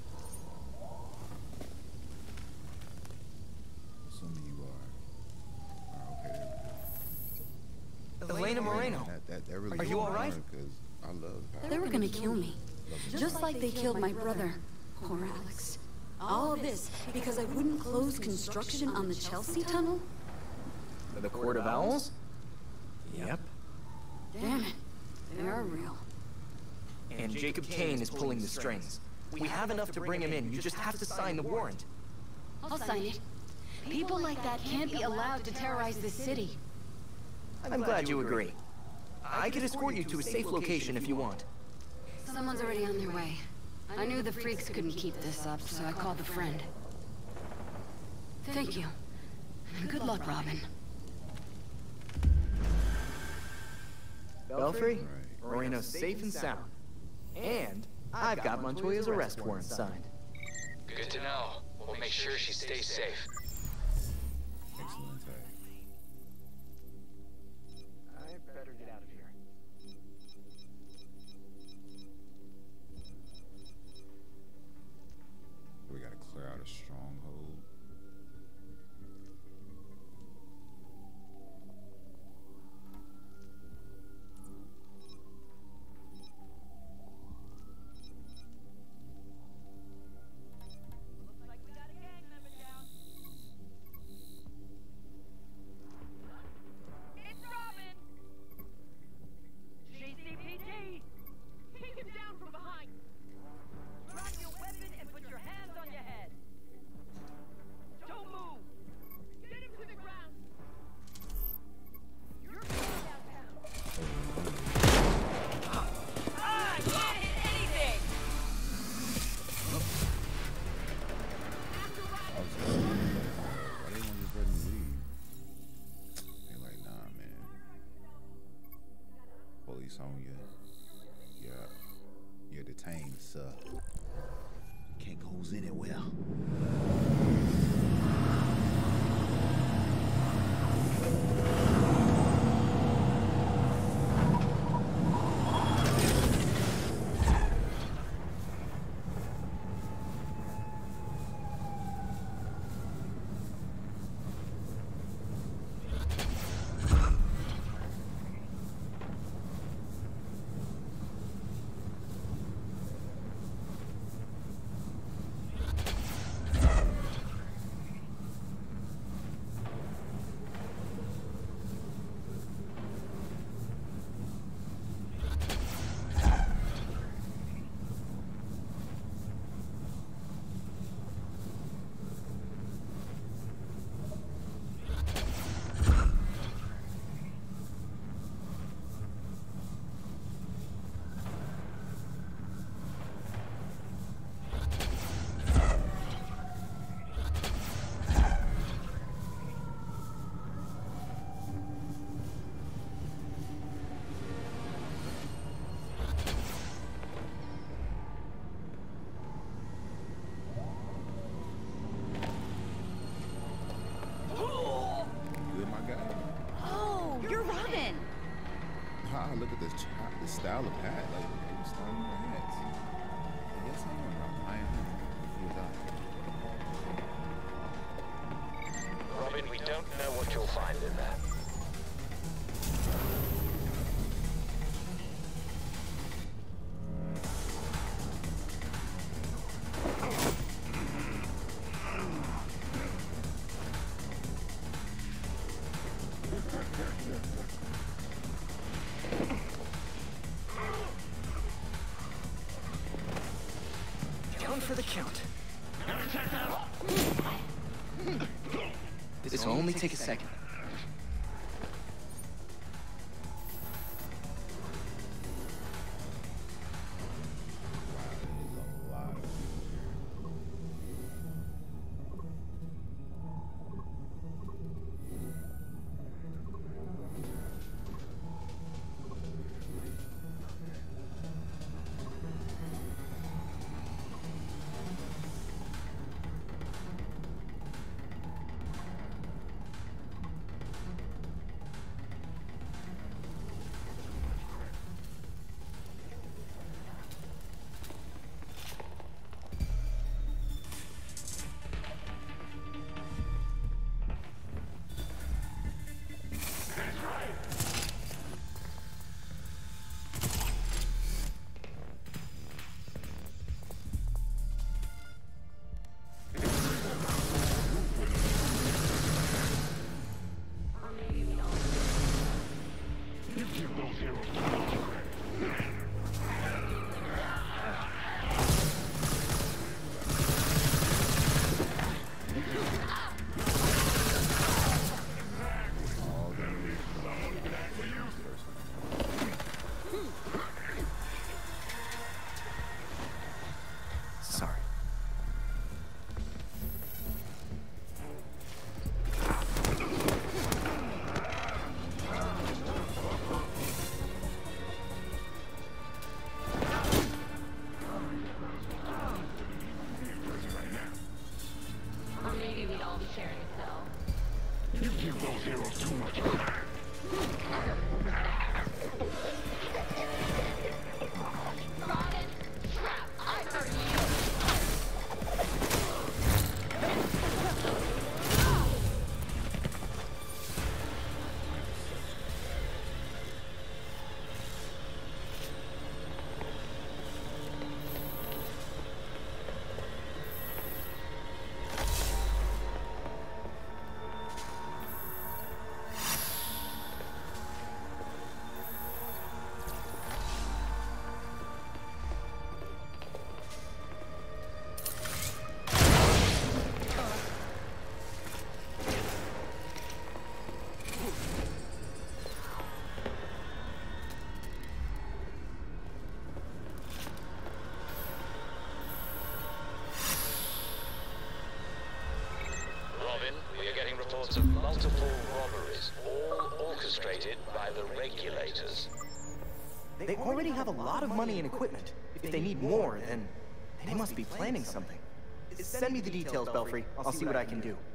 Assuming you are. Okay, there we go. Elena Moreno. That really Are you all right? Because I love how They were gonna kill me. Just like they killed my brother. Poor Alex. All of this because I wouldn't close construction on the Chelsea Tunnel? The Court of Owls? Yep. Damn it. They are real. And Jacob Kane is pulling the strings. We have enough to bring him in. You just have to sign the warrant. I'll sign it. People like that can't be allowed to terrorize this city. I'm glad you agree. I could escort you to a safe location if you want. Someone's already on their way. I knew the freaks couldn't keep this up, so I called a friend. Thank you. And good luck, Robin. Belfry, Moreno's safe and sound. And I've got Montoya's arrest warrant signed. Good to know. We'll make sure she stays safe. Excellent. I better get out of here. We gotta clear out a stronghold. It's Robin! JCPD! Take him down from behind! Drop your weapon and put your hands on your head! Don't move! Get him to the ground! You're going downtown! Ah! I can't hit anything! I was why they won't just let me leave? They like, nah, man. Police on you. Yeah, you're detained, sir. Can't goes anywhere. Look at this style of hat. Like, who's styling their hats? I guess I'm not lying. Robin, we don't know what you'll find in there. For the count. This will only take a second. Sorry. Or maybe we'd all be sharing a cell. You give those heroes too much. Robin, trap, I heard you. Robin, we are getting reports of multiple robberies, all orchestrated by the regulators. They already have a lot of money and equipment. If they need more, then they must be planning something. Send me the details, Belfry. I'll see what I can do.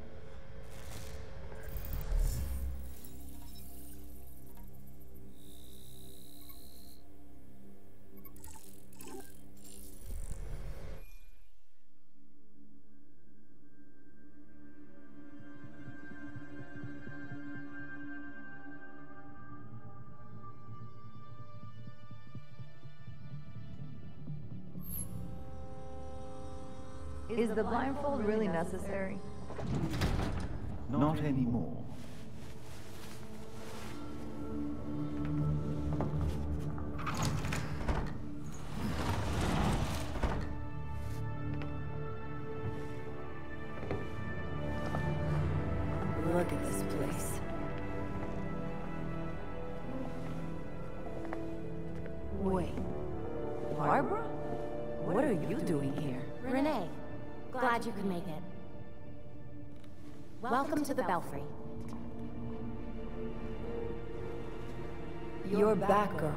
Is the blindfold really necessary? Not anymore. Look at this place. Wait. Barbara? What are you doing here? Renee, glad you could make it. Welcome to the Belfry. You're Batgirl.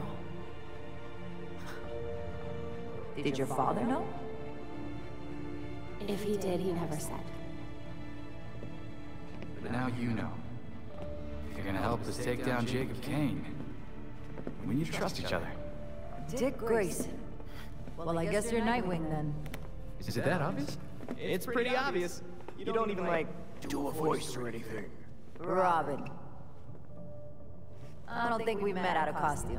Did your father know? If he did, he never said. But now you know. You're gonna help us take down Jacob Kane. We need to trust each other. Dick Grayson. Well, I guess you're Nightwing then. Is it that obvious? It's pretty obvious. You don't even, like, do a voice or anything. Robin. I don't think we met out of costume.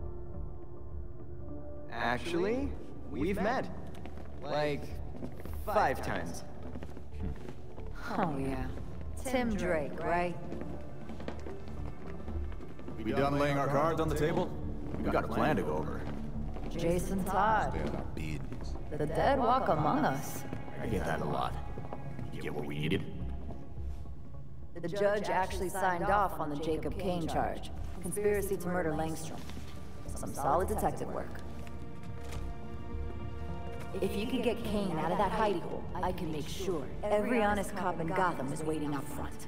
Actually, we've met. Like, 5 times. Oh, yeah. Tim Drake, right? We done laying our cards on the table? We got a plan to go over. Jason Todd. The dead walk among us. I get that a lot. You get what we needed? The judge actually signed off on the Jacob Kane charge. Conspiracy to murder Langstrom. Some solid detective work. If you could get Kane out of that hidey hole, I can make sure every honest cop in Gotham is waiting out front.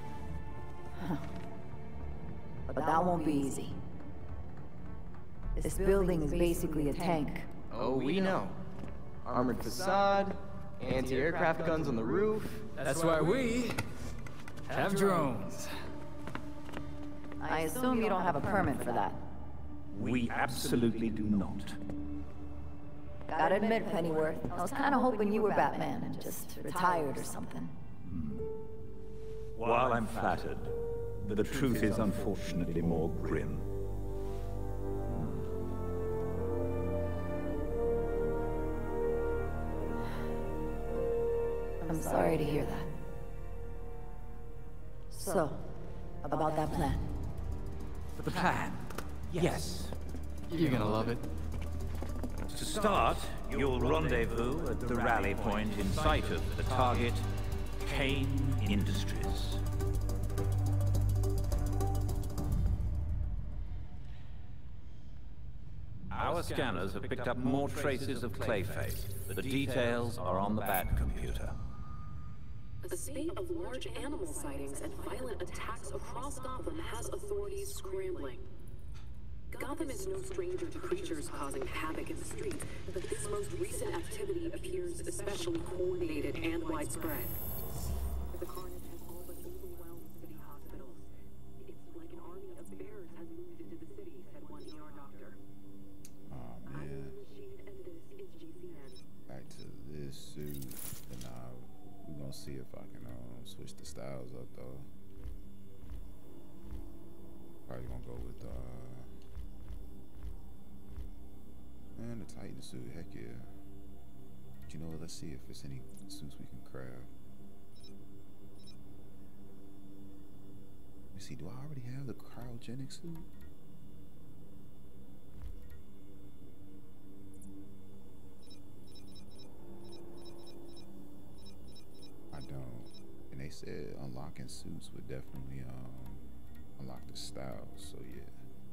But that won't be easy. This building is basically a tank. Oh, we know. Armored facade, anti-aircraft guns on the roof. That's why we have drones. I assume you don't have a permit for that. We absolutely do not. Gotta admit, Pennyworth, I was kinda hoping you were Batman and just retired or something. While I'm flattered, the truth is unfortunately more grim. I'm sorry to hear that. So, about that plan. The plan. Yes. You're gonna love it. To start, you'll rendezvous at the rally point in sight of the target, Kane Industries. Our scanners have picked up more traces of Clayface. The details are on the Bat computer. A spate of large animal sightings and violent attacks across Gotham has authorities scrambling. Gotham is no stranger to creatures causing havoc in the streets, but this most recent activity appears especially coordinated and widespread. The carnage has all but overwhelmed city hospitals. It's like an army of bears has moved into the city, said one ER doctor. Oh man. Back to this suit. And we're gonna see if I can switch the styles up though. Probably gonna go with man, the Titan suit, heck yeah. But you know what, let's see if there's any suits we can craft. Let me see, do I already have the cryogenic suit? I don't. And they said unlocking suits would definitely unlock the styles, so yeah.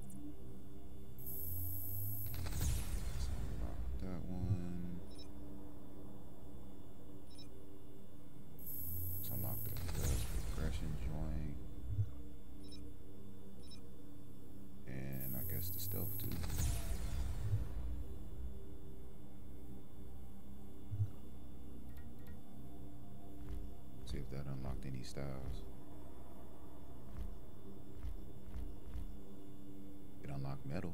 That one. Let's unlock the progression joint. And I guess the stealth too. See if that unlocked any styles. It unlocked metal.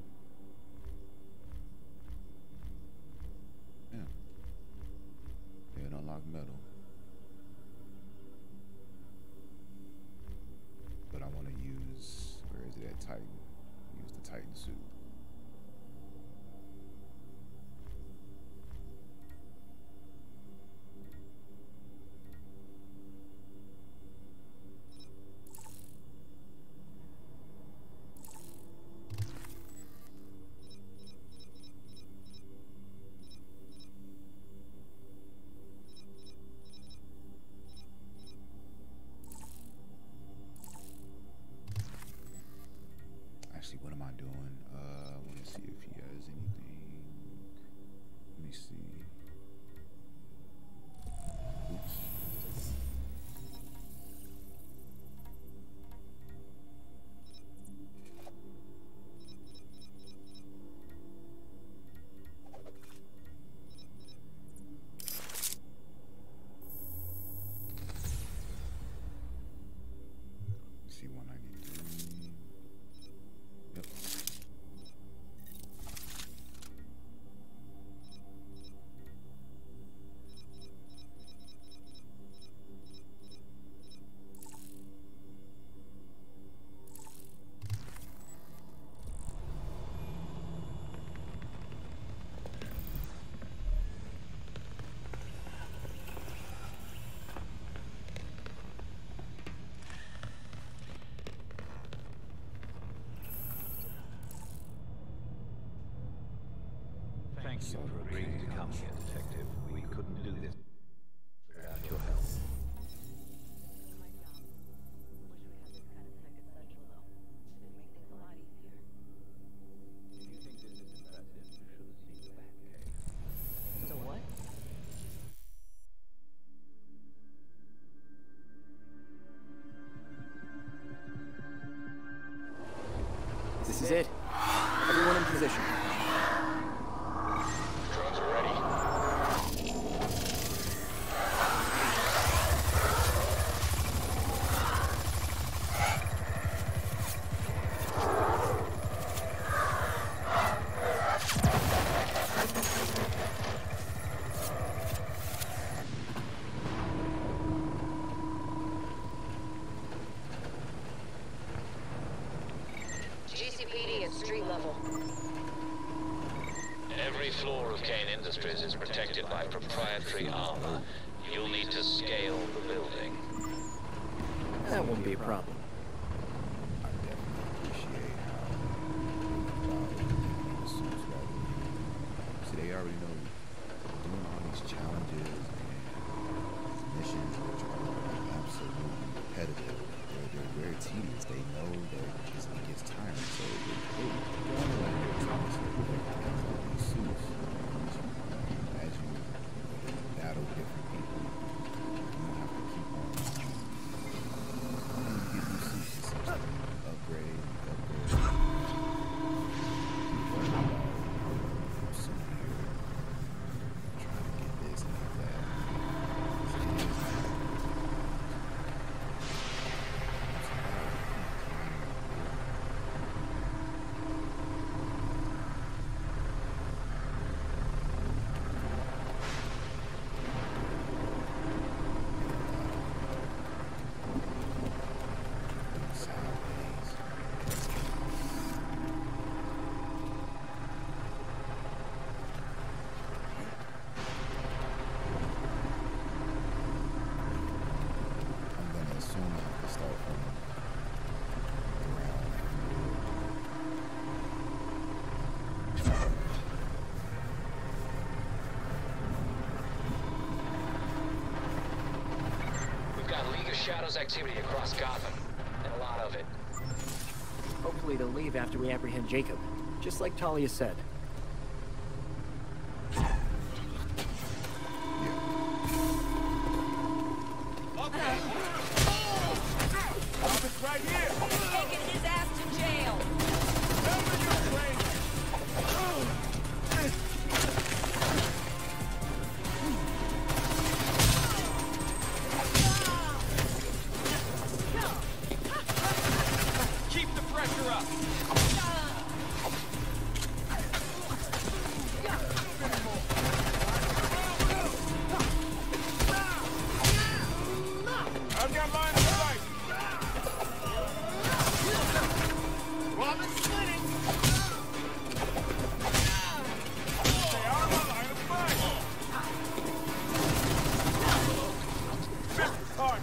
Yeah, it unlocked metal. But I want to use, where is it at, Titan? Use the Titan suit. Actually, what am I doing? I want to see if he has anything. Let me see. Oops. See 193. Yep. Thank you for agreeing to come here, Detective. We couldn't do this without your help. If you think this is impressive, you should have seen the Batcave. The what? This is it. Everyone in position. Drones are ready. GCPD at street level. Every floor of Kane Industries is protected by proprietary armor. You'll need to scale the building. That won't be a problem. I definitely appreciate how Shadow's activity across Gotham, and a lot of it. Hopefully they'll leave after we apprehend Jacob, just like Talia said. Right here! Taking his ass to jail! Keep the pressure up! I've got line of sight! Robin's winning! They are my line of sight! Fifth target!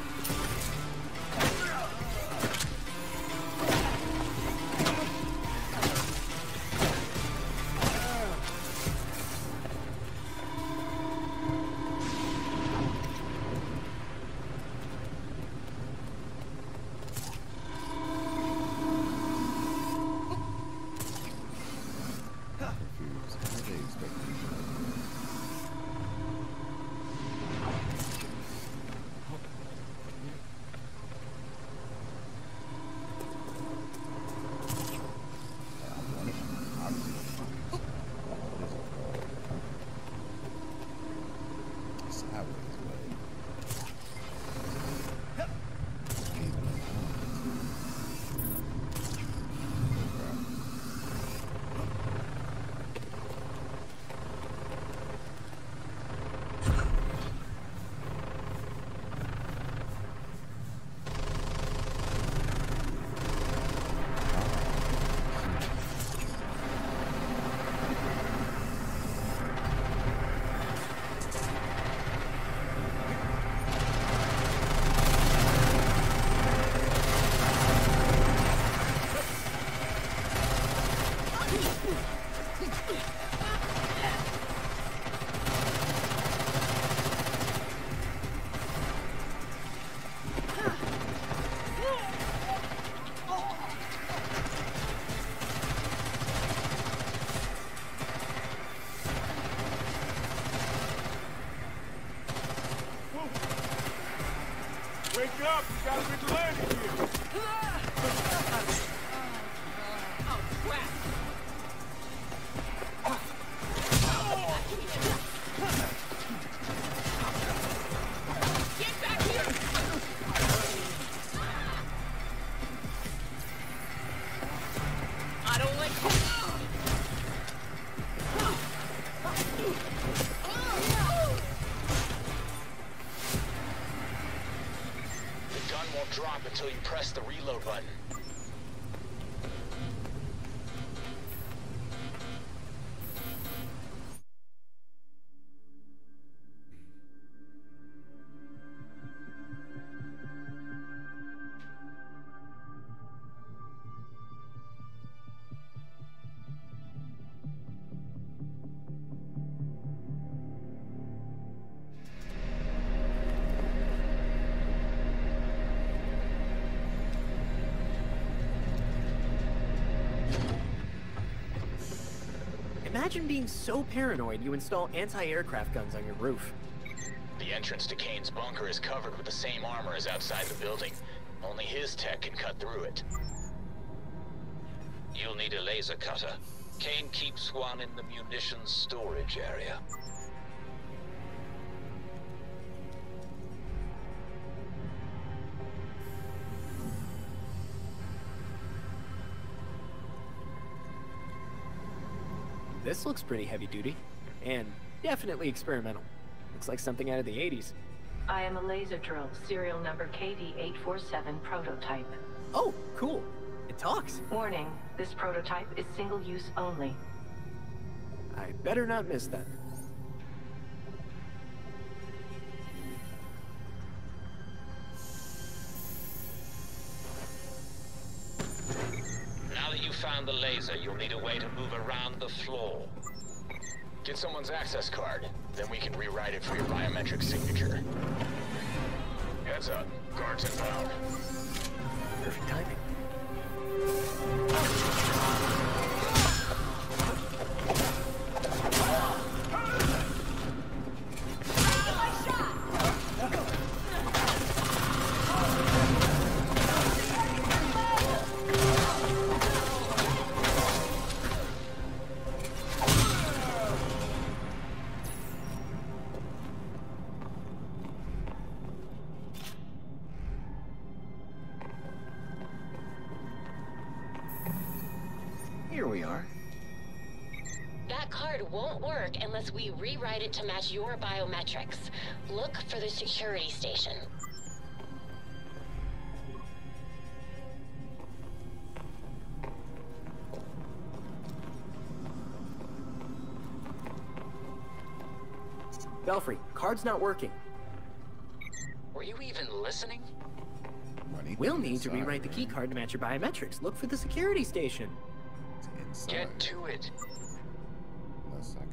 Wake up! You got a vigilante here! Oh, crap! Get back here! I don't like The gun won't drop until you press the reload button. Imagine being so paranoid you install anti-aircraft guns on your roof. The entrance to Kane's bunker is covered with the same armor as outside the building. Only his tech can cut through it. You'll need a laser cutter. Kane keeps one in the munitions storage area. This looks pretty heavy-duty, and definitely experimental. Looks like something out of the 80s. I am a laser drill, serial number KD-847 prototype. Oh, cool. It talks. Warning, this prototype is single-use only. I better not miss that. Now that you've found the laser, you'll need a way to move around the floor. Get someone's access card, then we can rewrite it for your biometric signature. Heads up. Guards inbound. Perfect timing. Here we are. That card won't work unless we rewrite it to match your biometrics. Look for the security station. Belfry, card's not working. Were you even listening? We'll need to rewrite the key card to match your biometrics. Look for the security station. Get to it. Last second.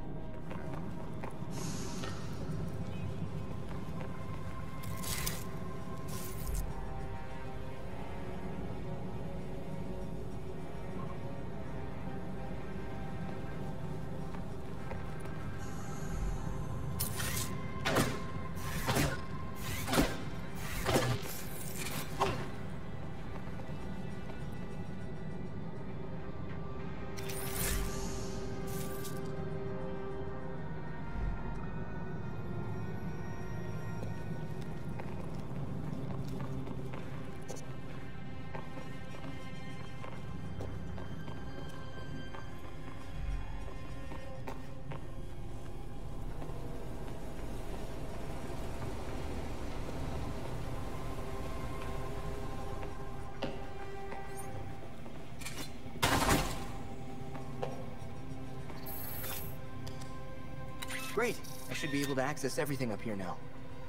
Great. I should be able to access everything up here now.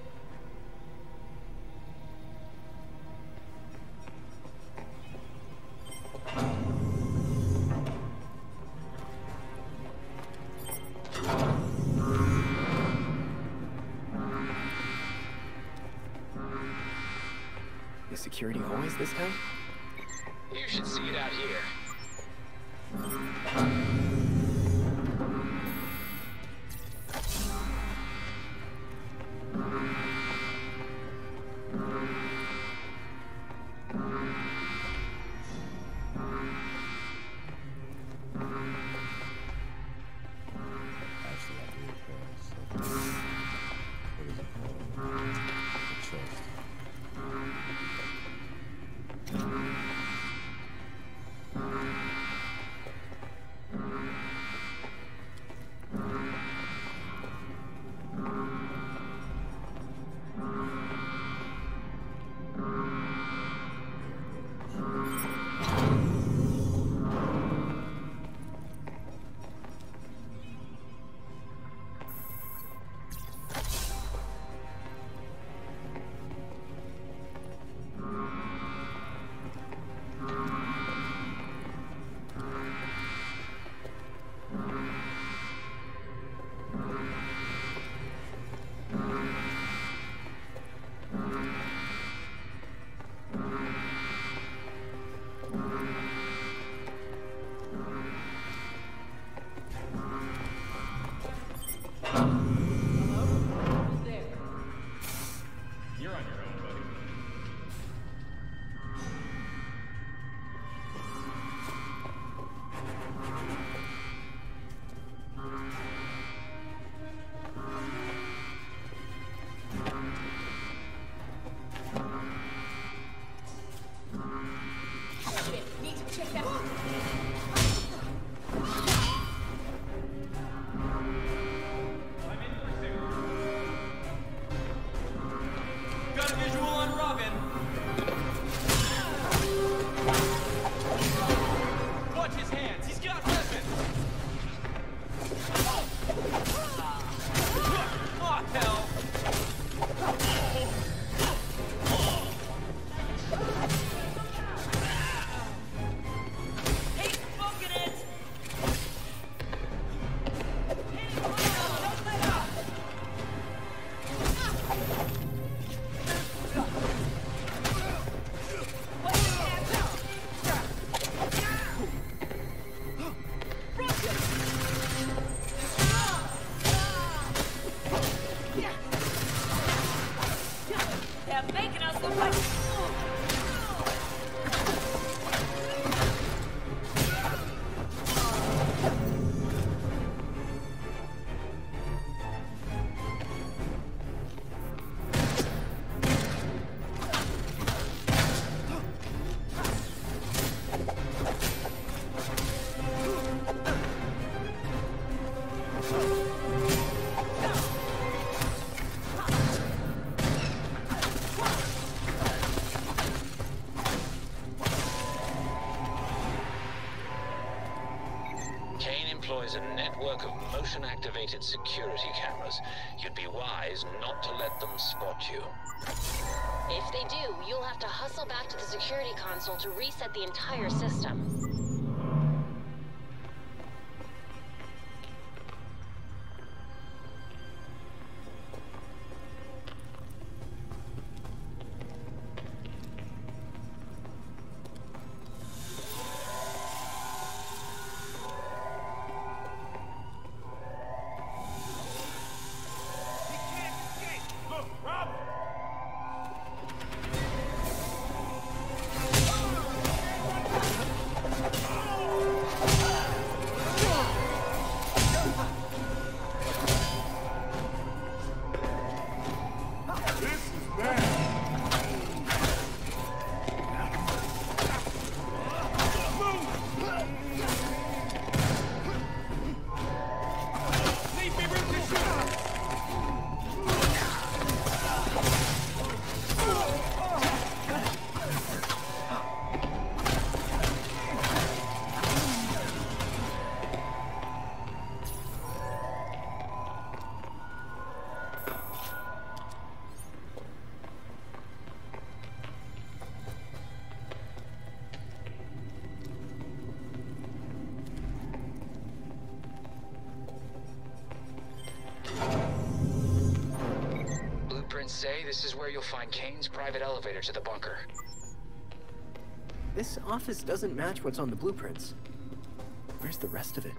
Is security always this time? You should see it out here. Trust. deploys a network of motion-activated security cameras. You'd be wise not to let them spot you. If they do, you'll have to hustle back to the security console to reset the entire system. Say this is where you'll find Kane's private elevator to the bunker. This office doesn't match what's on the blueprints. Where's the rest of it?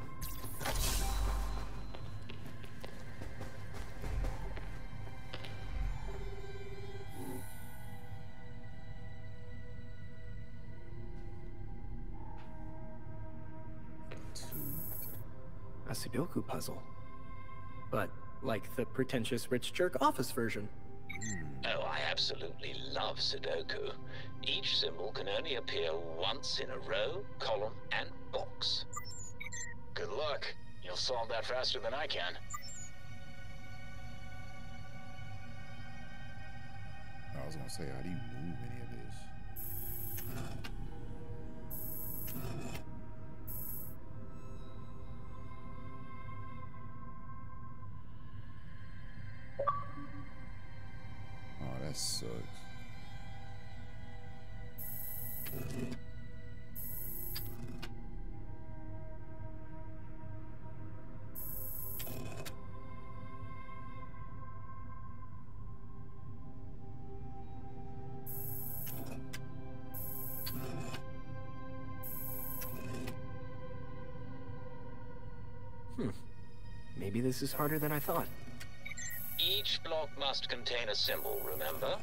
A Sudoku puzzle. But like the pretentious rich jerk office version. Oh, I absolutely love Sudoku. Each symbol can only appear once in a row, column, and box. Good luck. You'll solve that faster than I can. I was gonna say, how do you move any of this? Oh, that sucks. Maybe this is harder than I thought. Each block must contain a symbol, remember?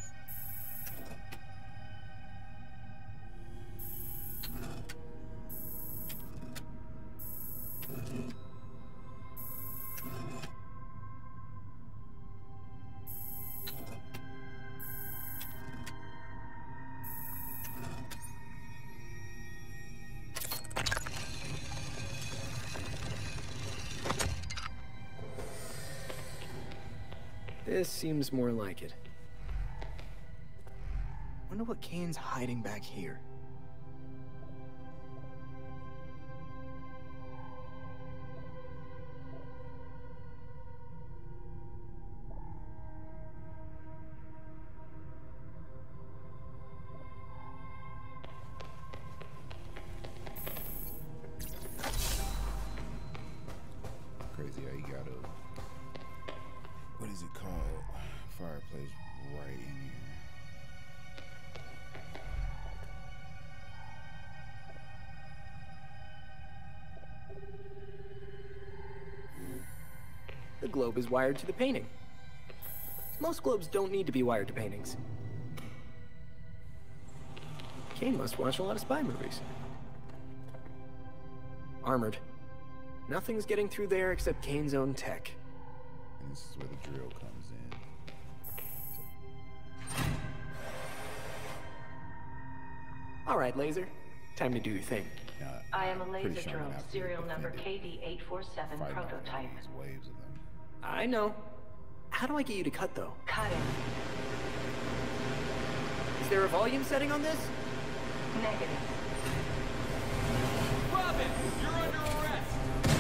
This seems more like it. Wonder what Kane's hiding back here. Crazy how you got a, what is it called? Fireplace right in here. The globe is wired to the painting. Most globes don't need to be wired to paintings. Kane must watch a lot of spy movies. Armored. Nothing's getting through there except Kane's own tech. And this is where the drill comes in. All right, Laser. Time to do your thing. I am a laser drill, serial number KD847 prototype. Waves of them. I know. How do I get you to cut, though? Cutting. Is there a volume setting on this? Negative. Robin, you're under arrest!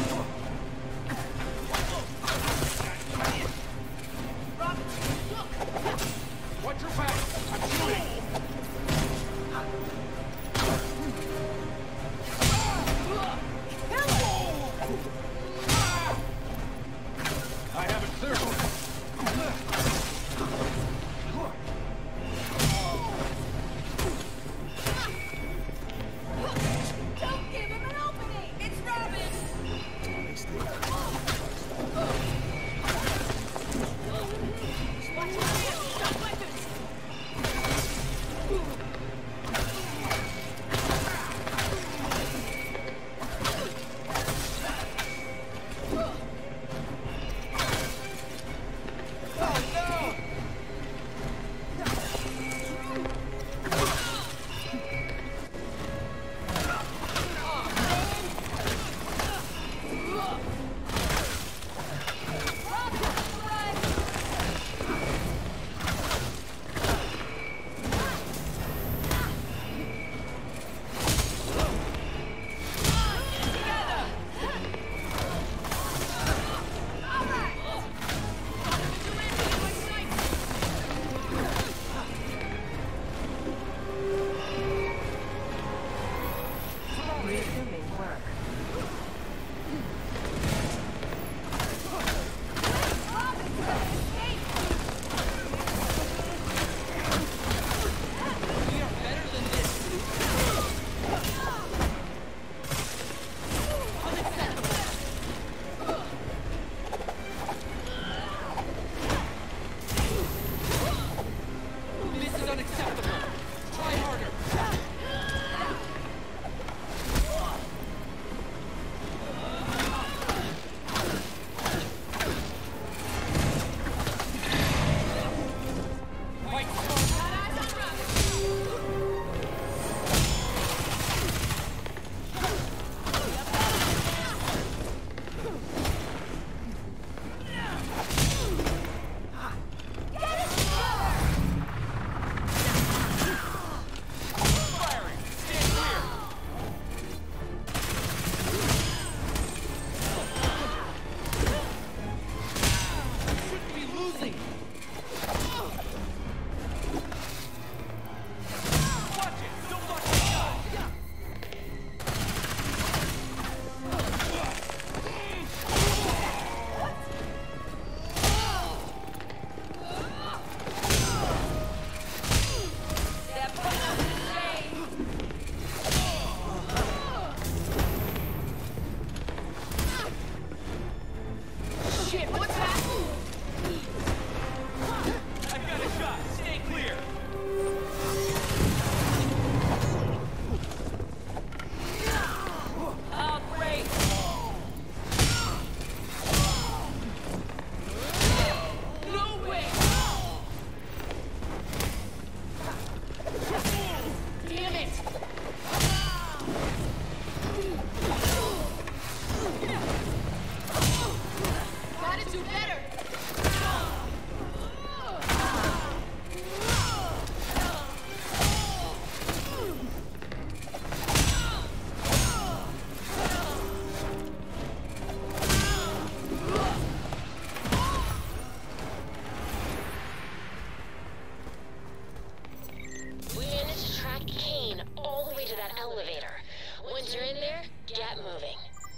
Get moving.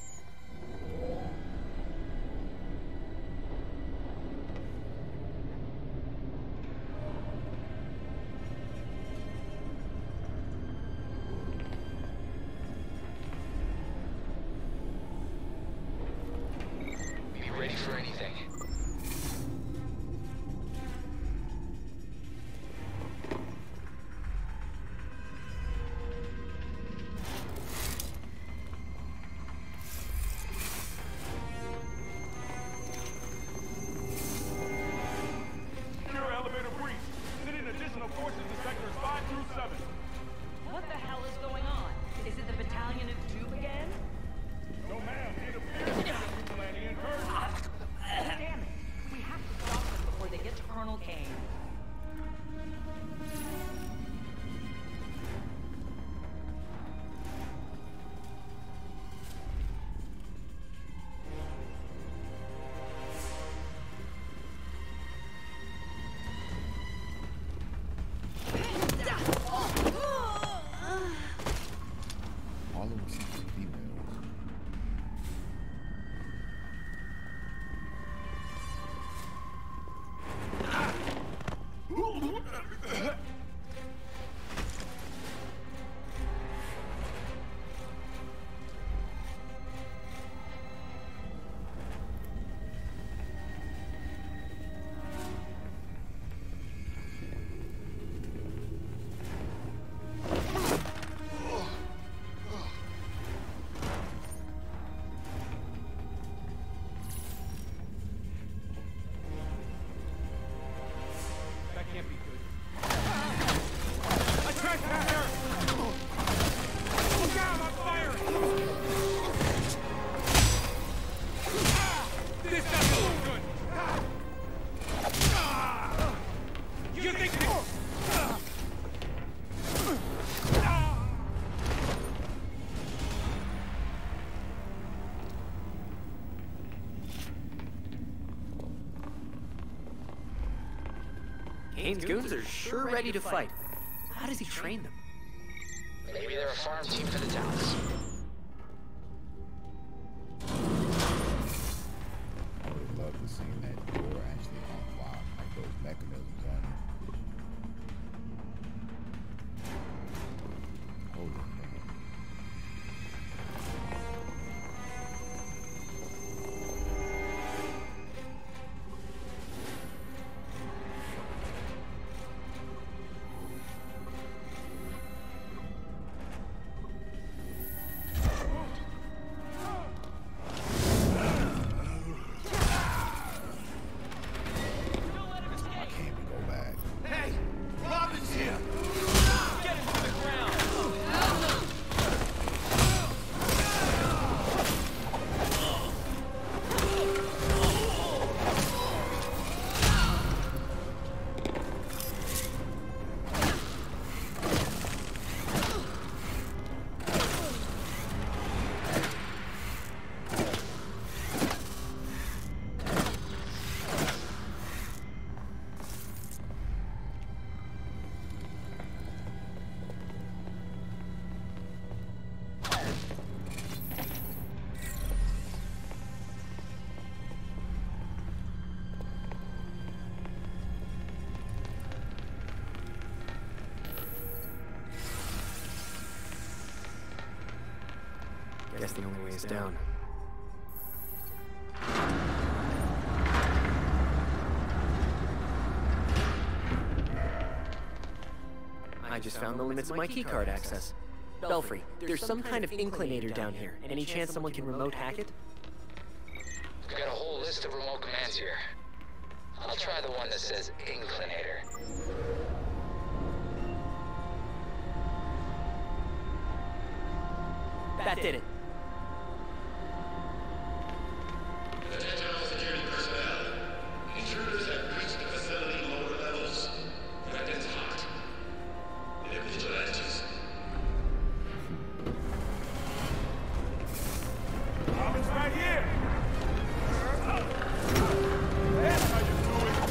Be ready for anything. What the hell is going on? Is it the Battalion of Doom again? No, ma'am. It appears to be vigilante incursion. Damn it. We have to stop them before they get to Colonel Kane. All of them seem to be females. That can't be good. A trespasser! Look out, I'm firing! This doesn't look good! You think this... Kane's goons are sure ready to fight. How does he train them? Maybe they're a farm team for the Dallas. I would have loved to see that door actually unlock, like those mechanisms on it. Holy man. Hey! Robin's here! Get him to the ground! Guess the only way is down. I just found the limits of my keycard access. Belfry, there's some kind of inclinator down here. Any chance someone can remote hack it? We've got a whole list of remote commands here. I'll try the one that says inclinator. That did it. Attention security personnel. Intruders have breached the facility lower levels. Weapons hot. They're vigilantes. Robin's right here! That's how you do it!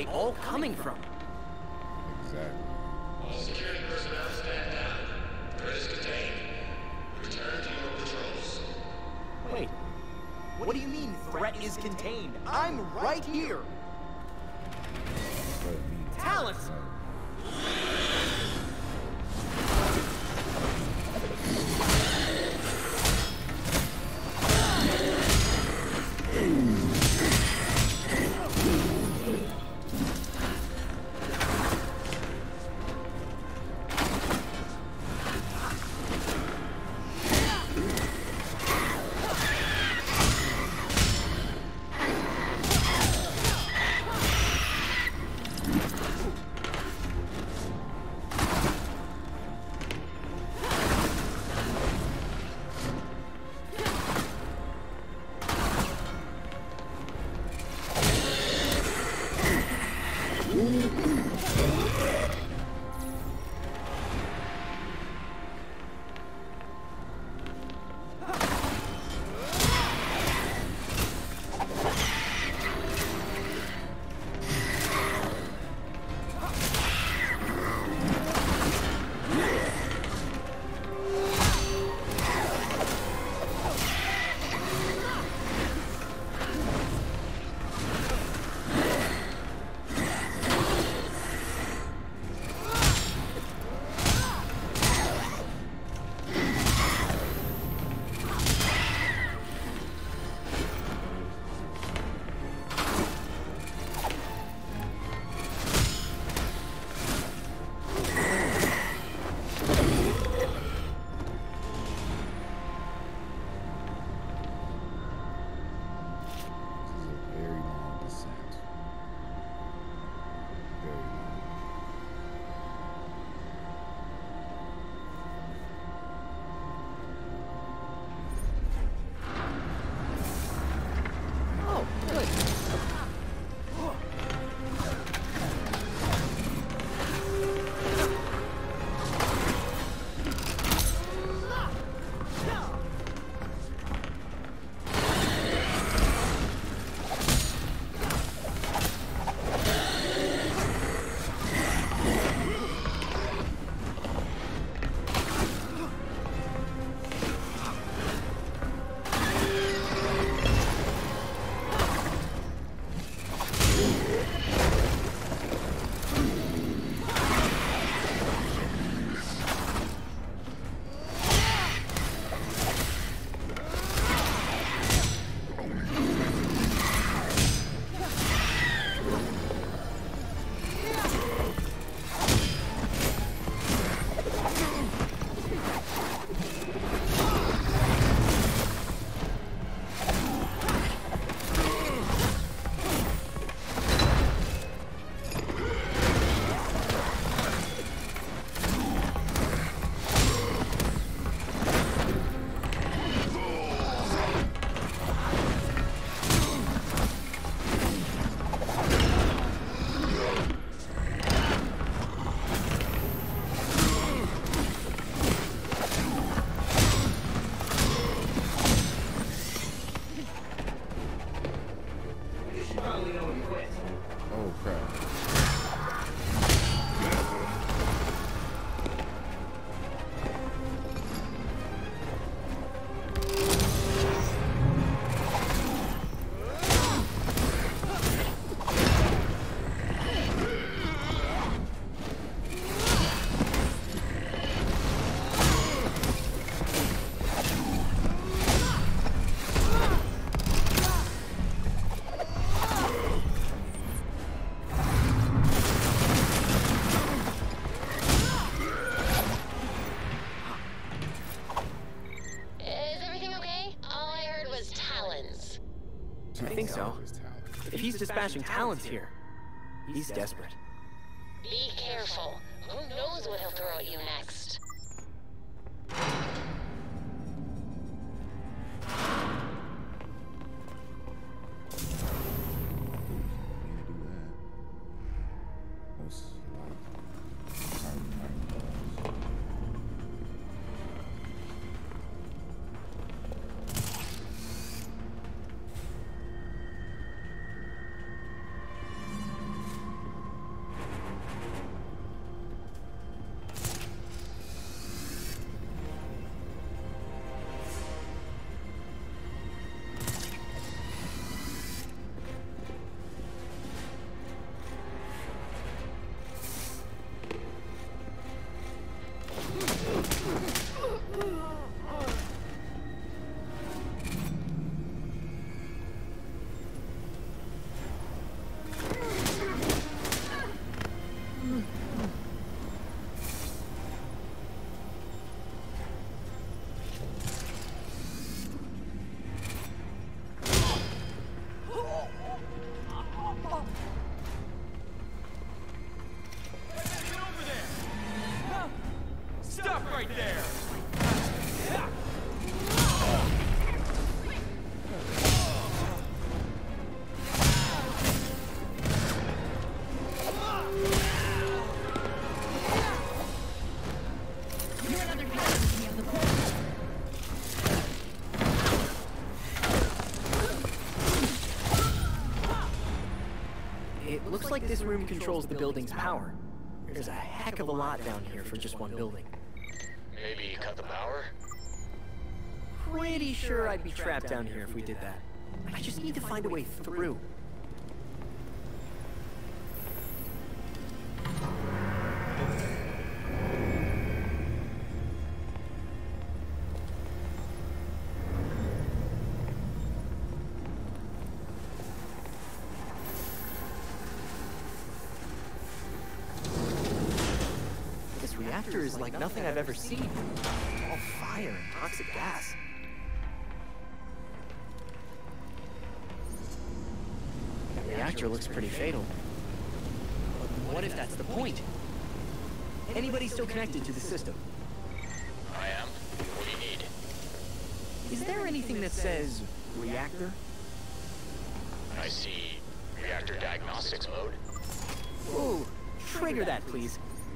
they all coming from? Exactly. All security personnel stand down. Threat is contained. Return to your patrols. Wait. What do you mean, threat is contained? I'm right here! Talents! I think so. If he's dispatching talents here, he's desperate. Be careful. Who knows what he'll throw at you next? like this room controls the building's power. There's a heck of a lot down here for just one building. Maybe cut the power? Pretty sure I'd be trapped down here if we did that. I just need to find a way through. This reactor is like nothing I've ever seen. All fire and toxic gas. The reactor looks pretty fatal. But what if that's the point? Anybody still connected to the system? I am. What do you need? Is there anything that says reactor? I see reactor diagnostics mode. Ooh, trigger that, please.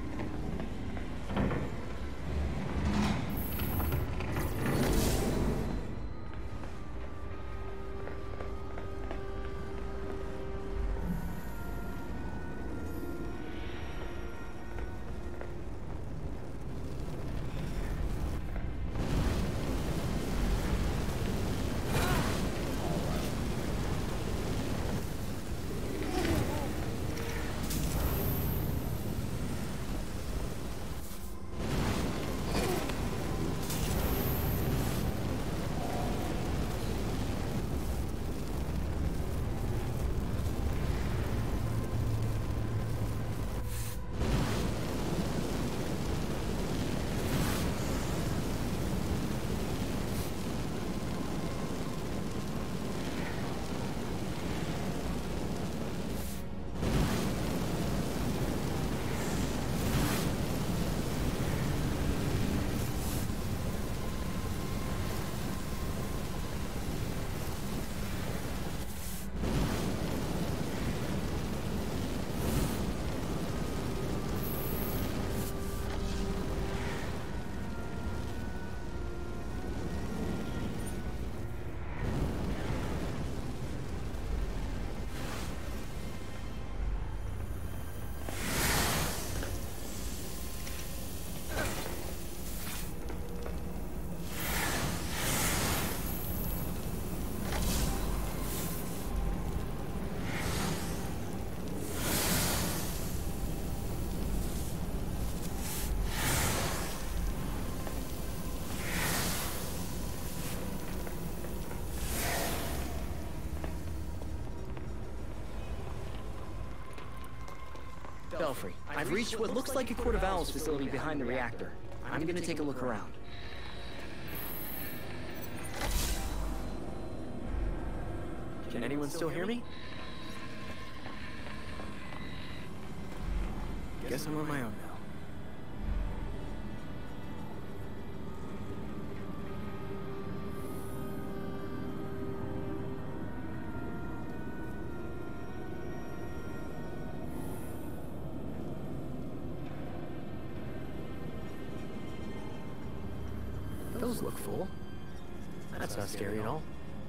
Belfry, I've reached what looks like a Court of Owls facility behind the reactor. I'm gonna take a look around. Can anyone still hear me? Guess I'm on my own now. Those look full. That's not scary at all.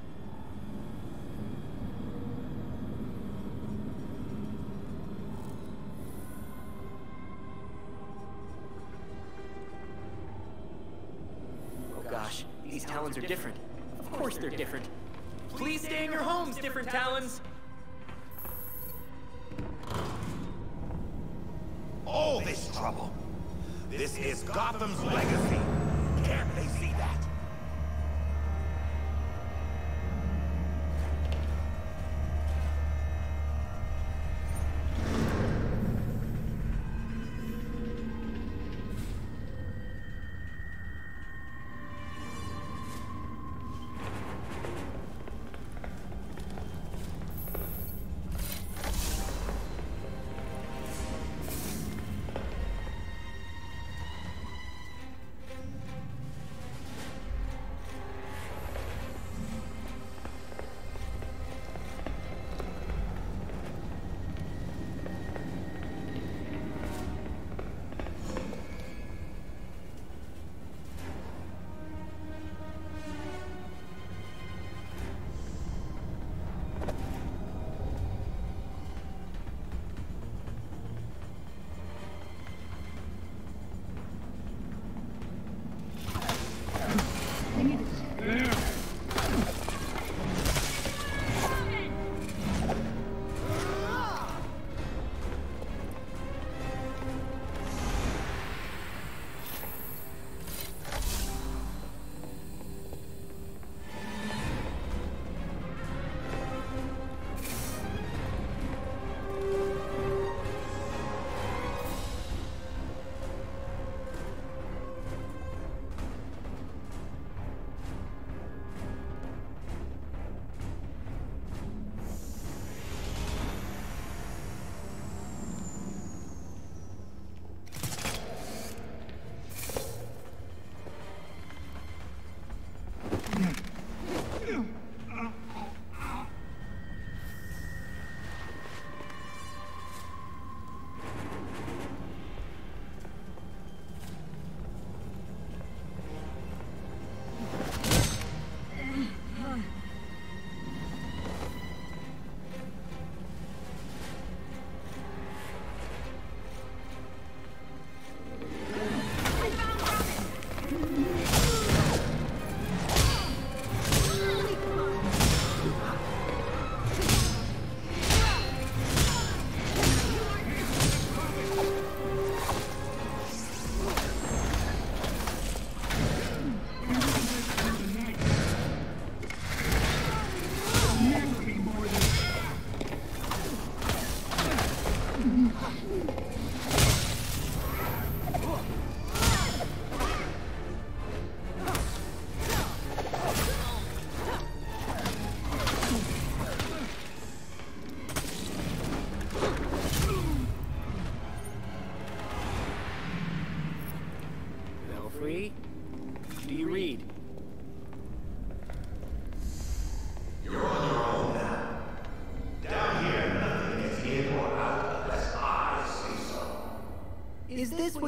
Oh gosh, these Talons are different. Of course they're different. Please stay in your homes, different Talons! All this trouble. This is Gotham's legacy. Can't they see that?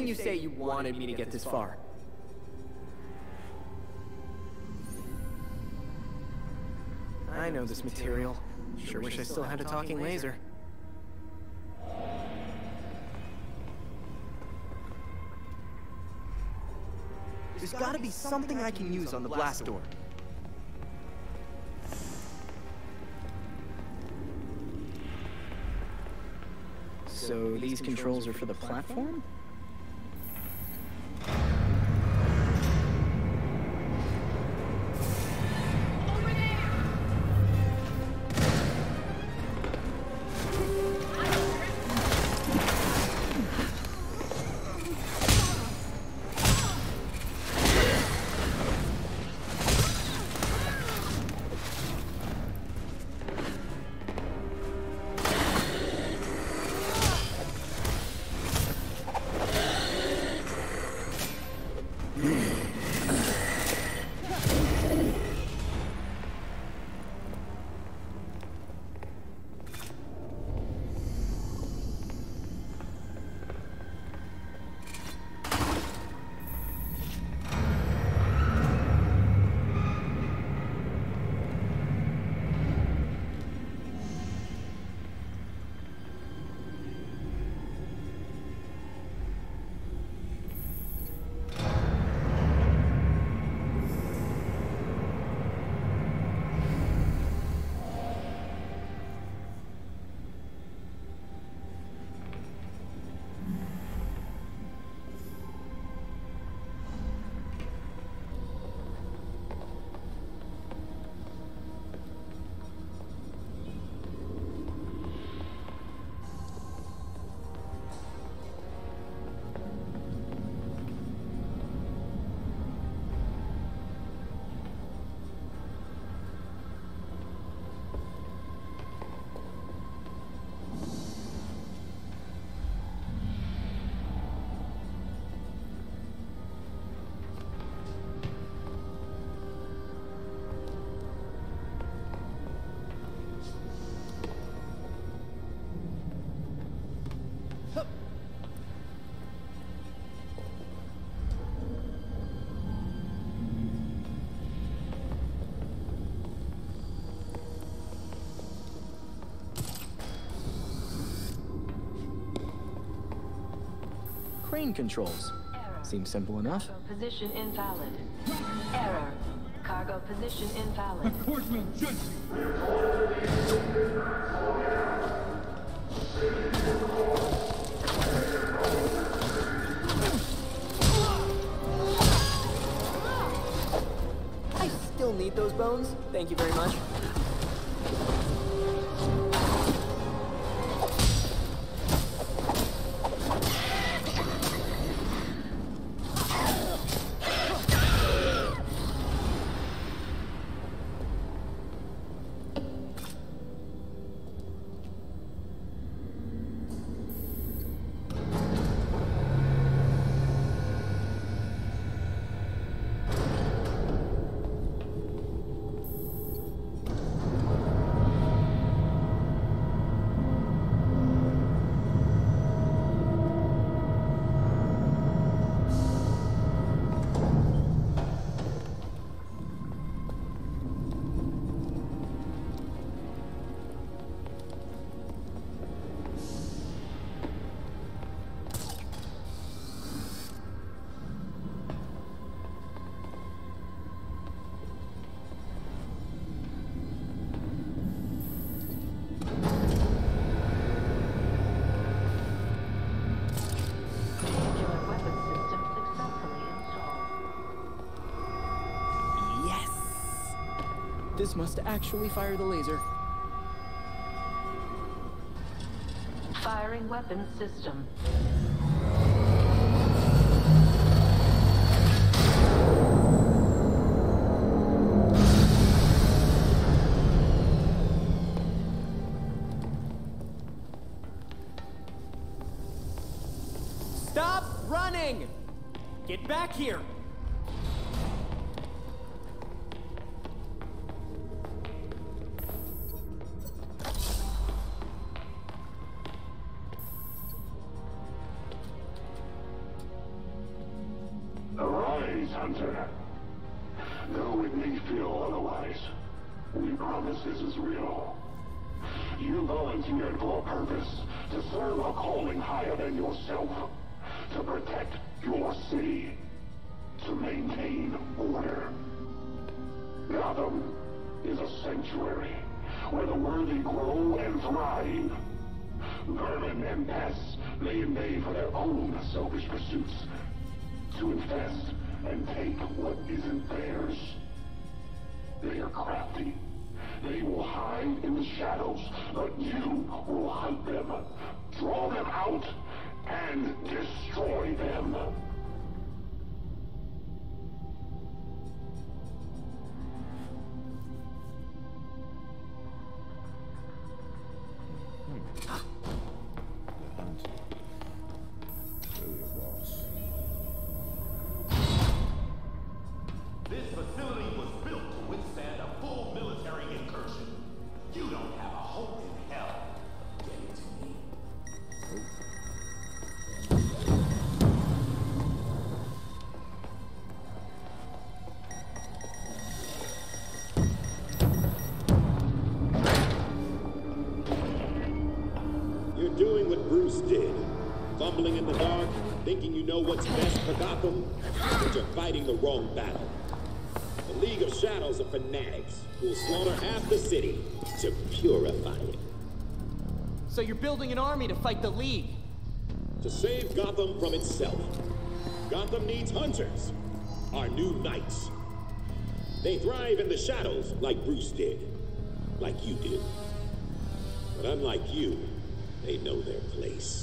you say you wanted me to get this far? I know this material. Sure wish I still had a talking laser. There's gotta be something I can use on the blast door. So these controls are for the platform? Crane controls. Seems simple enough. Position invalid. Error. Cargo position invalid. I still need those bones. Thank you very much. This must actually fire the laser. Firing weapons system. Stop running! Get back here! Hunter. Though it may feel otherwise, we promise this is real. You volunteered for a purpose, to serve a calling higher than yourself, to protect your city, to maintain order. Gotham is a sanctuary where the worthy grow and thrive. Vermin and pests may invade for their own selfish pursuits, to infest and take what isn't theirs. They are crafty. They will hide in the shadows, but you will hunt them, draw them out, and destroy them. This facility was built to withstand a full military incursion. You don't have a hope in hell. Get it to me. You're doing what Bruce did. Fumbling in the dark, thinking you know what's best for Gotham, but you're fighting the wrong battle. The League of Shadows are fanatics who will slaughter half the city to purify it. So you're building an army to fight the League? To save Gotham from itself. Gotham needs hunters, our new knights. They thrive in the shadows like Bruce did, like you did. But unlike you, they know their place.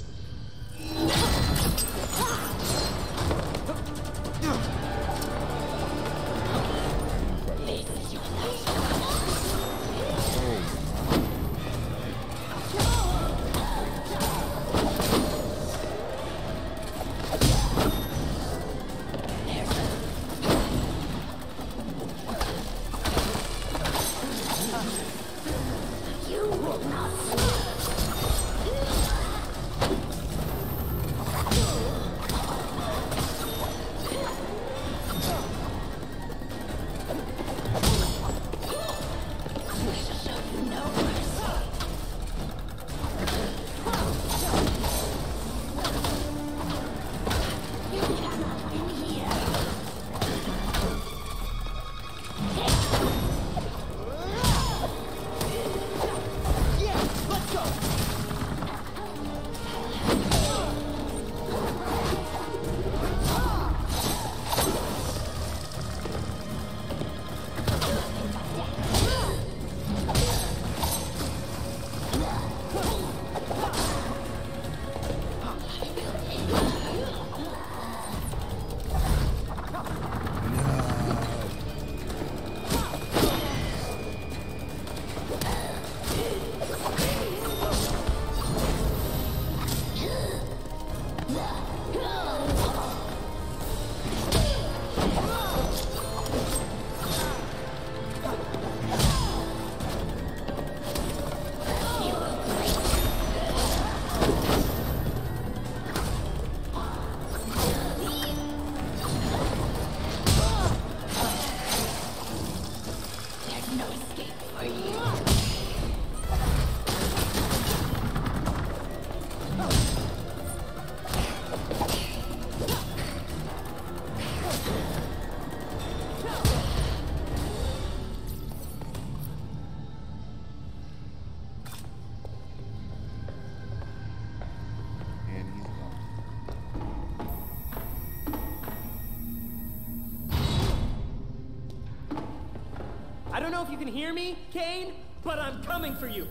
I don't know if you can hear me, Kane, but I'm coming for you.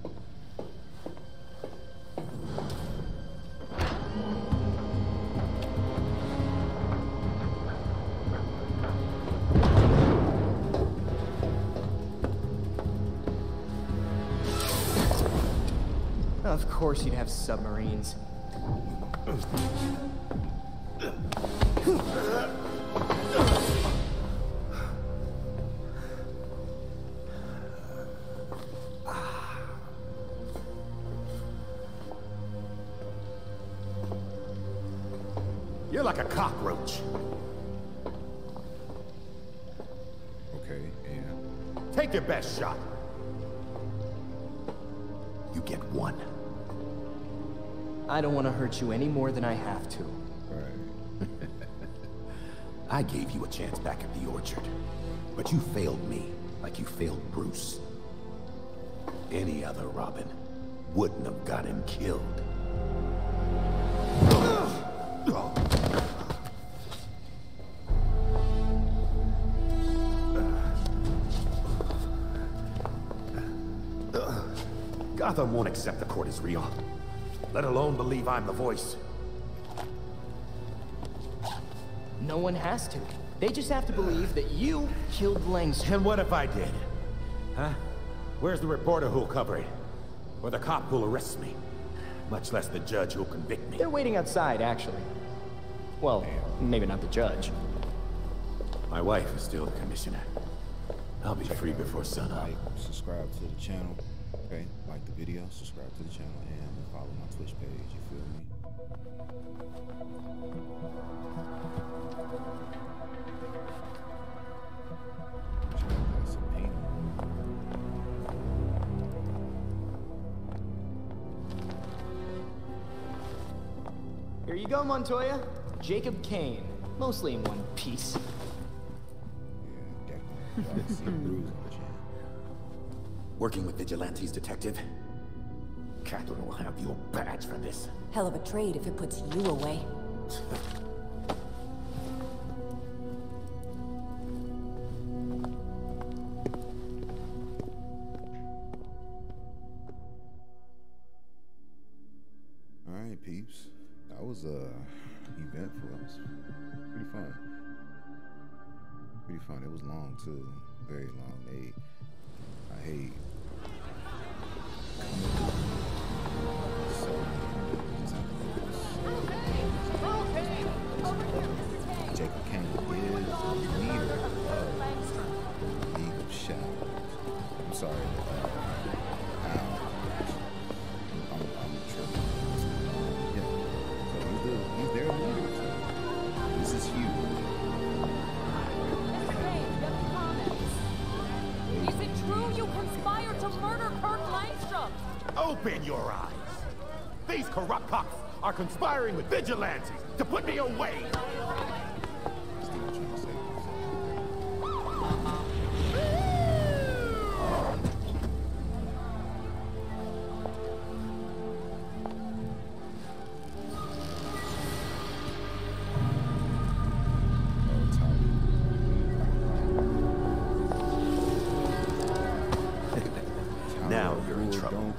Of course you'd have submarines. You're like a cockroach. Take your best shot. You get one. I don't want to hurt you any more than I have to. Right. I gave you a chance back at the Orchard, but you failed me like you failed Bruce. Any other Robin wouldn't have got him killed. Gotham won't accept the court is real, let alone believe I'm the voice. No one has to. They just have to believe that you killed Langstrom. And what if I did? Huh? Where's the reporter who'll cover it? Or the cop who'll arrest me? Much less the judge who'll convict me. They're waiting outside, actually. Well, maybe not the judge. My wife is still the commissioner. I'll be free before sunup. Like, subscribe to the channel. Okay, like the video, subscribe to the channel, and follow my Twitch page. You feel me? Here you go, Montoya. Jacob Kane. Mostly in one piece. Working with vigilantes, detective. Catherine will have your badge for this. Hell of a trade if it puts you away. Alright, peeps. That was eventful. That was pretty fun. Pretty fun. It was long too. Very long. I hate Jacob Kane is the leader of League of Shadows. I'm sorry, I'm tripping. Yeah. So he's their leader. So this is huge. Is it true you conspired to murder Kirk Langstrom? Open your eyes! These corrupt cops are conspiring with vigilantes to put me away! Now you're in trouble.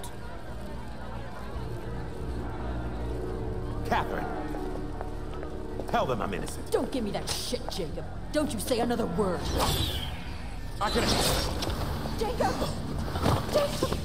Catherine! Tell them I'm innocent. Don't give me that shit, Jacob. Don't you say another word. I can... Jacob! Jacob!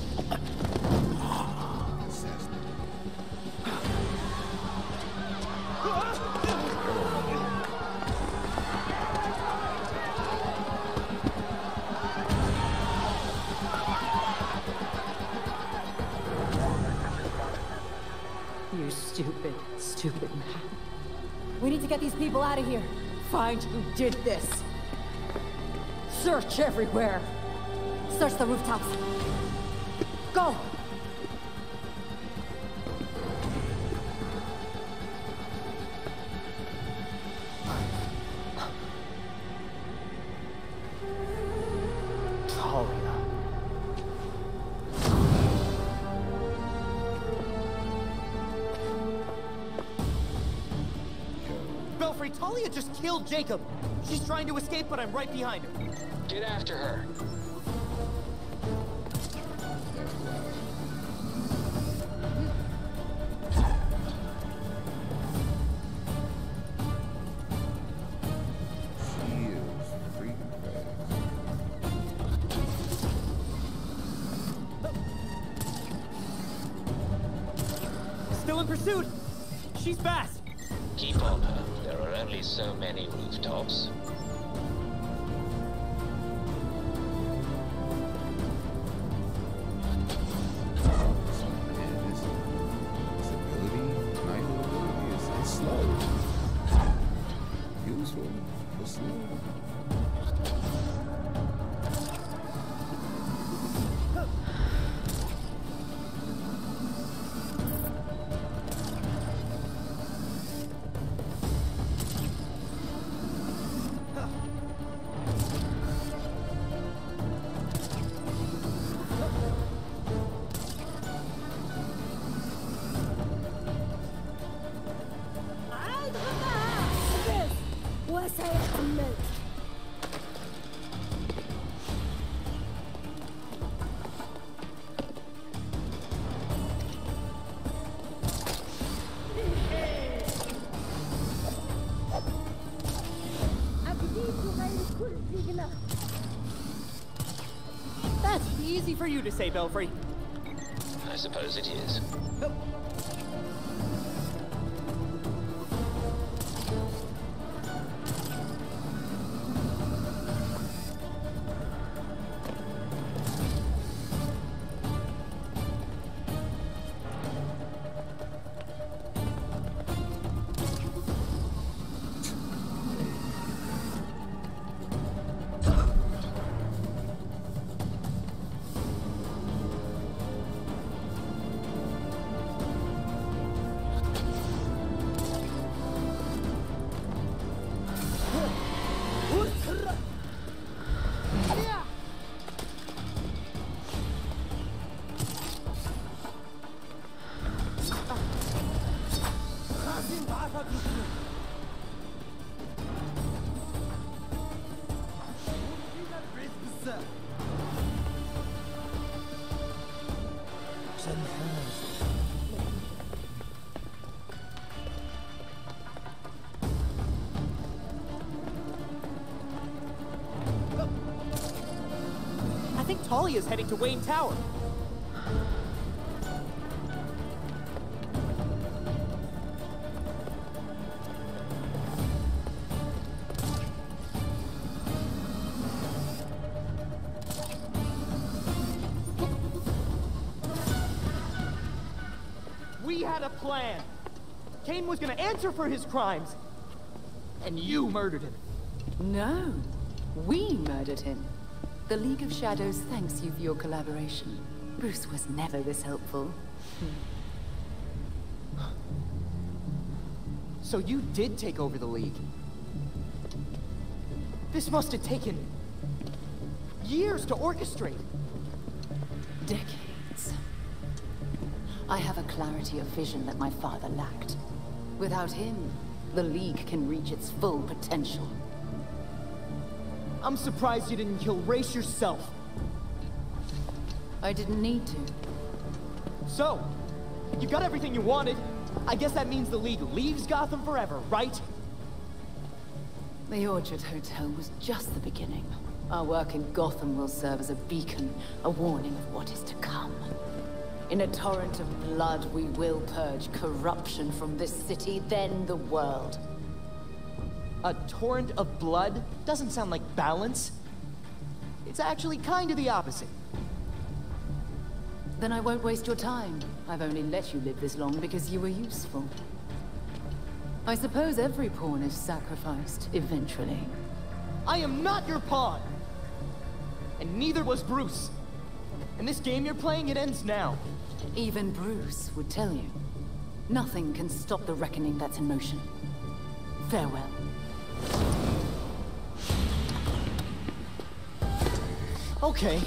You stupid, stupid man. We need to get these people out of here. Find who did this. Search everywhere. Search the rooftops. Go! Talia. Belfry, Talia just killed Jacob. She's trying to escape, but I'm right behind her. Get after her. Still in pursuit. She's fast. Keep on her. There are only so many rooftops. It's slow. Useful, but slow. easy for you to say, Belfry. I suppose it is. I think Talia's heading to Wayne Tower. We had a plan. Kane was gonna answer for his crimes. And you murdered him. No, we murdered him. The League of Shadows thanks you for your collaboration. Bruce was never this helpful. So you did take over the League. This must have taken years to orchestrate. Decades. I have a clarity of vision that my father lacked. Without him, the League can reach its full potential. I'm surprised you didn't kill Ra's yourself. I didn't need to. So, you got everything you wanted. I guess that means the League leaves Gotham forever, right? The Orchard Hotel was just the beginning. Our work in Gotham will serve as a beacon, a warning of what is to come. In a torrent of blood, we will purge corruption from this city, then the world. A torrent of blood doesn't sound like balance. It's actually kind of the opposite. Then I won't waste your time. I've only let you live this long because you were useful. I suppose every pawn is sacrificed, eventually. I am not your pawn! And neither was Bruce. And this game you're playing, it ends now. Even Bruce would tell you. Nothing can stop the reckoning that's in motion. Farewell. Okay.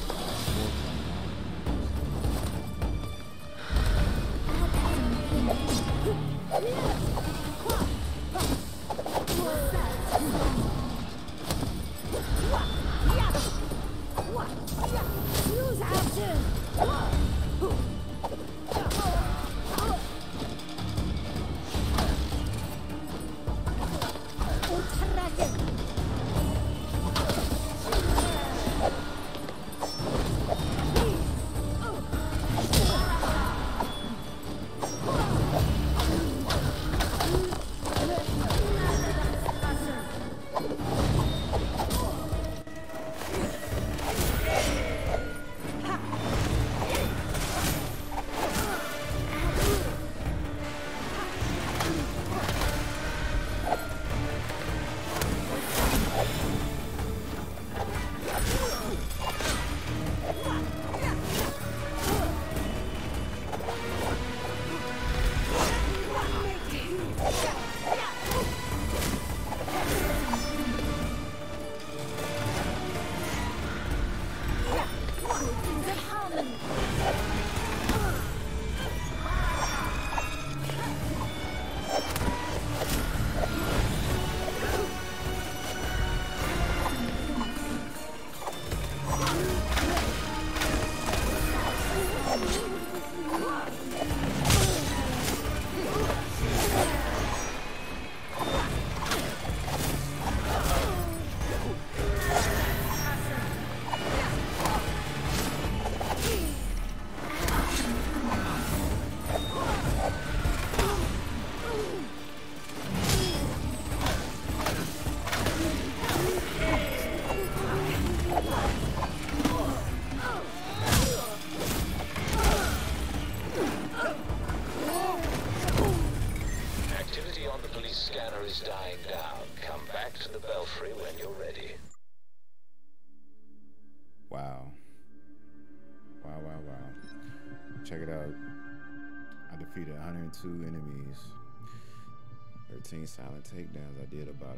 check it out. I defeated 102 enemies, 13 silent takedowns. I did about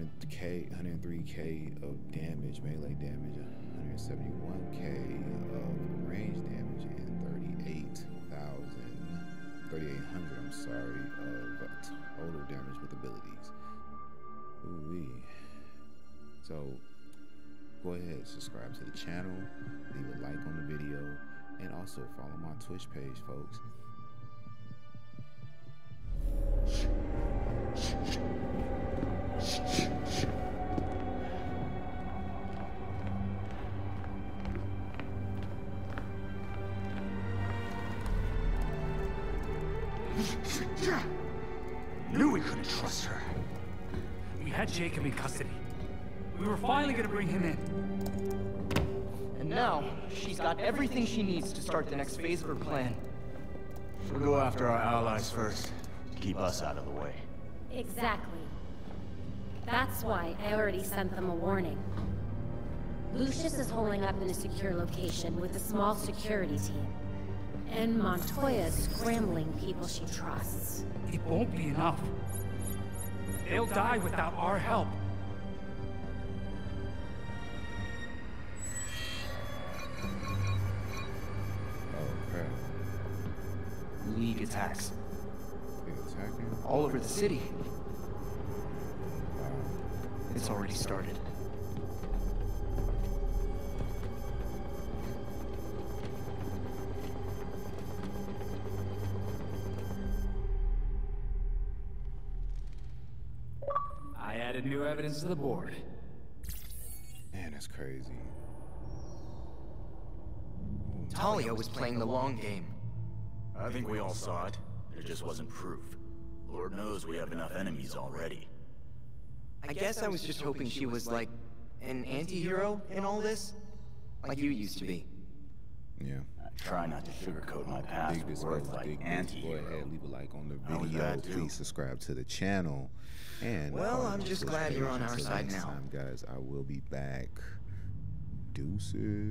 103k of damage, melee damage, 171k of range damage, and 3,800, I'm sorry, of total damage with abilities. Ooh-wee. So, go ahead, subscribe to the channel, leave a like on the video, and also follow my Twitch page, folks. Knew we couldn't trust her. We had Jacob in custody. We were finally gonna bring him in. And now, she's got everything she needs to start the next phase of her plan. We'll go after our allies first, to keep us out of the way. Exactly. That's why I already sent them a warning. Lucius is holding up in a secure location with a small security team. And Montoya's scrambling people she trusts. It won't be enough. They'll die without our help. League attacks. Attacking? All over the city. It's already started. I added new evidence to the board. Man, that's crazy. Talia was playing the long game. I think we all saw it. There just wasn't proof. Lord knows we have enough enemies already. I guess I was just hoping she was like an anti-hero in all this. Like you used to be. Yeah. I try not to sugarcoat my past with words like anti-hero. Go ahead, leave a like on the video. Please subscribe to the channel. And well, I'm just glad you're on our side now. Guys, I will be back. Deuces.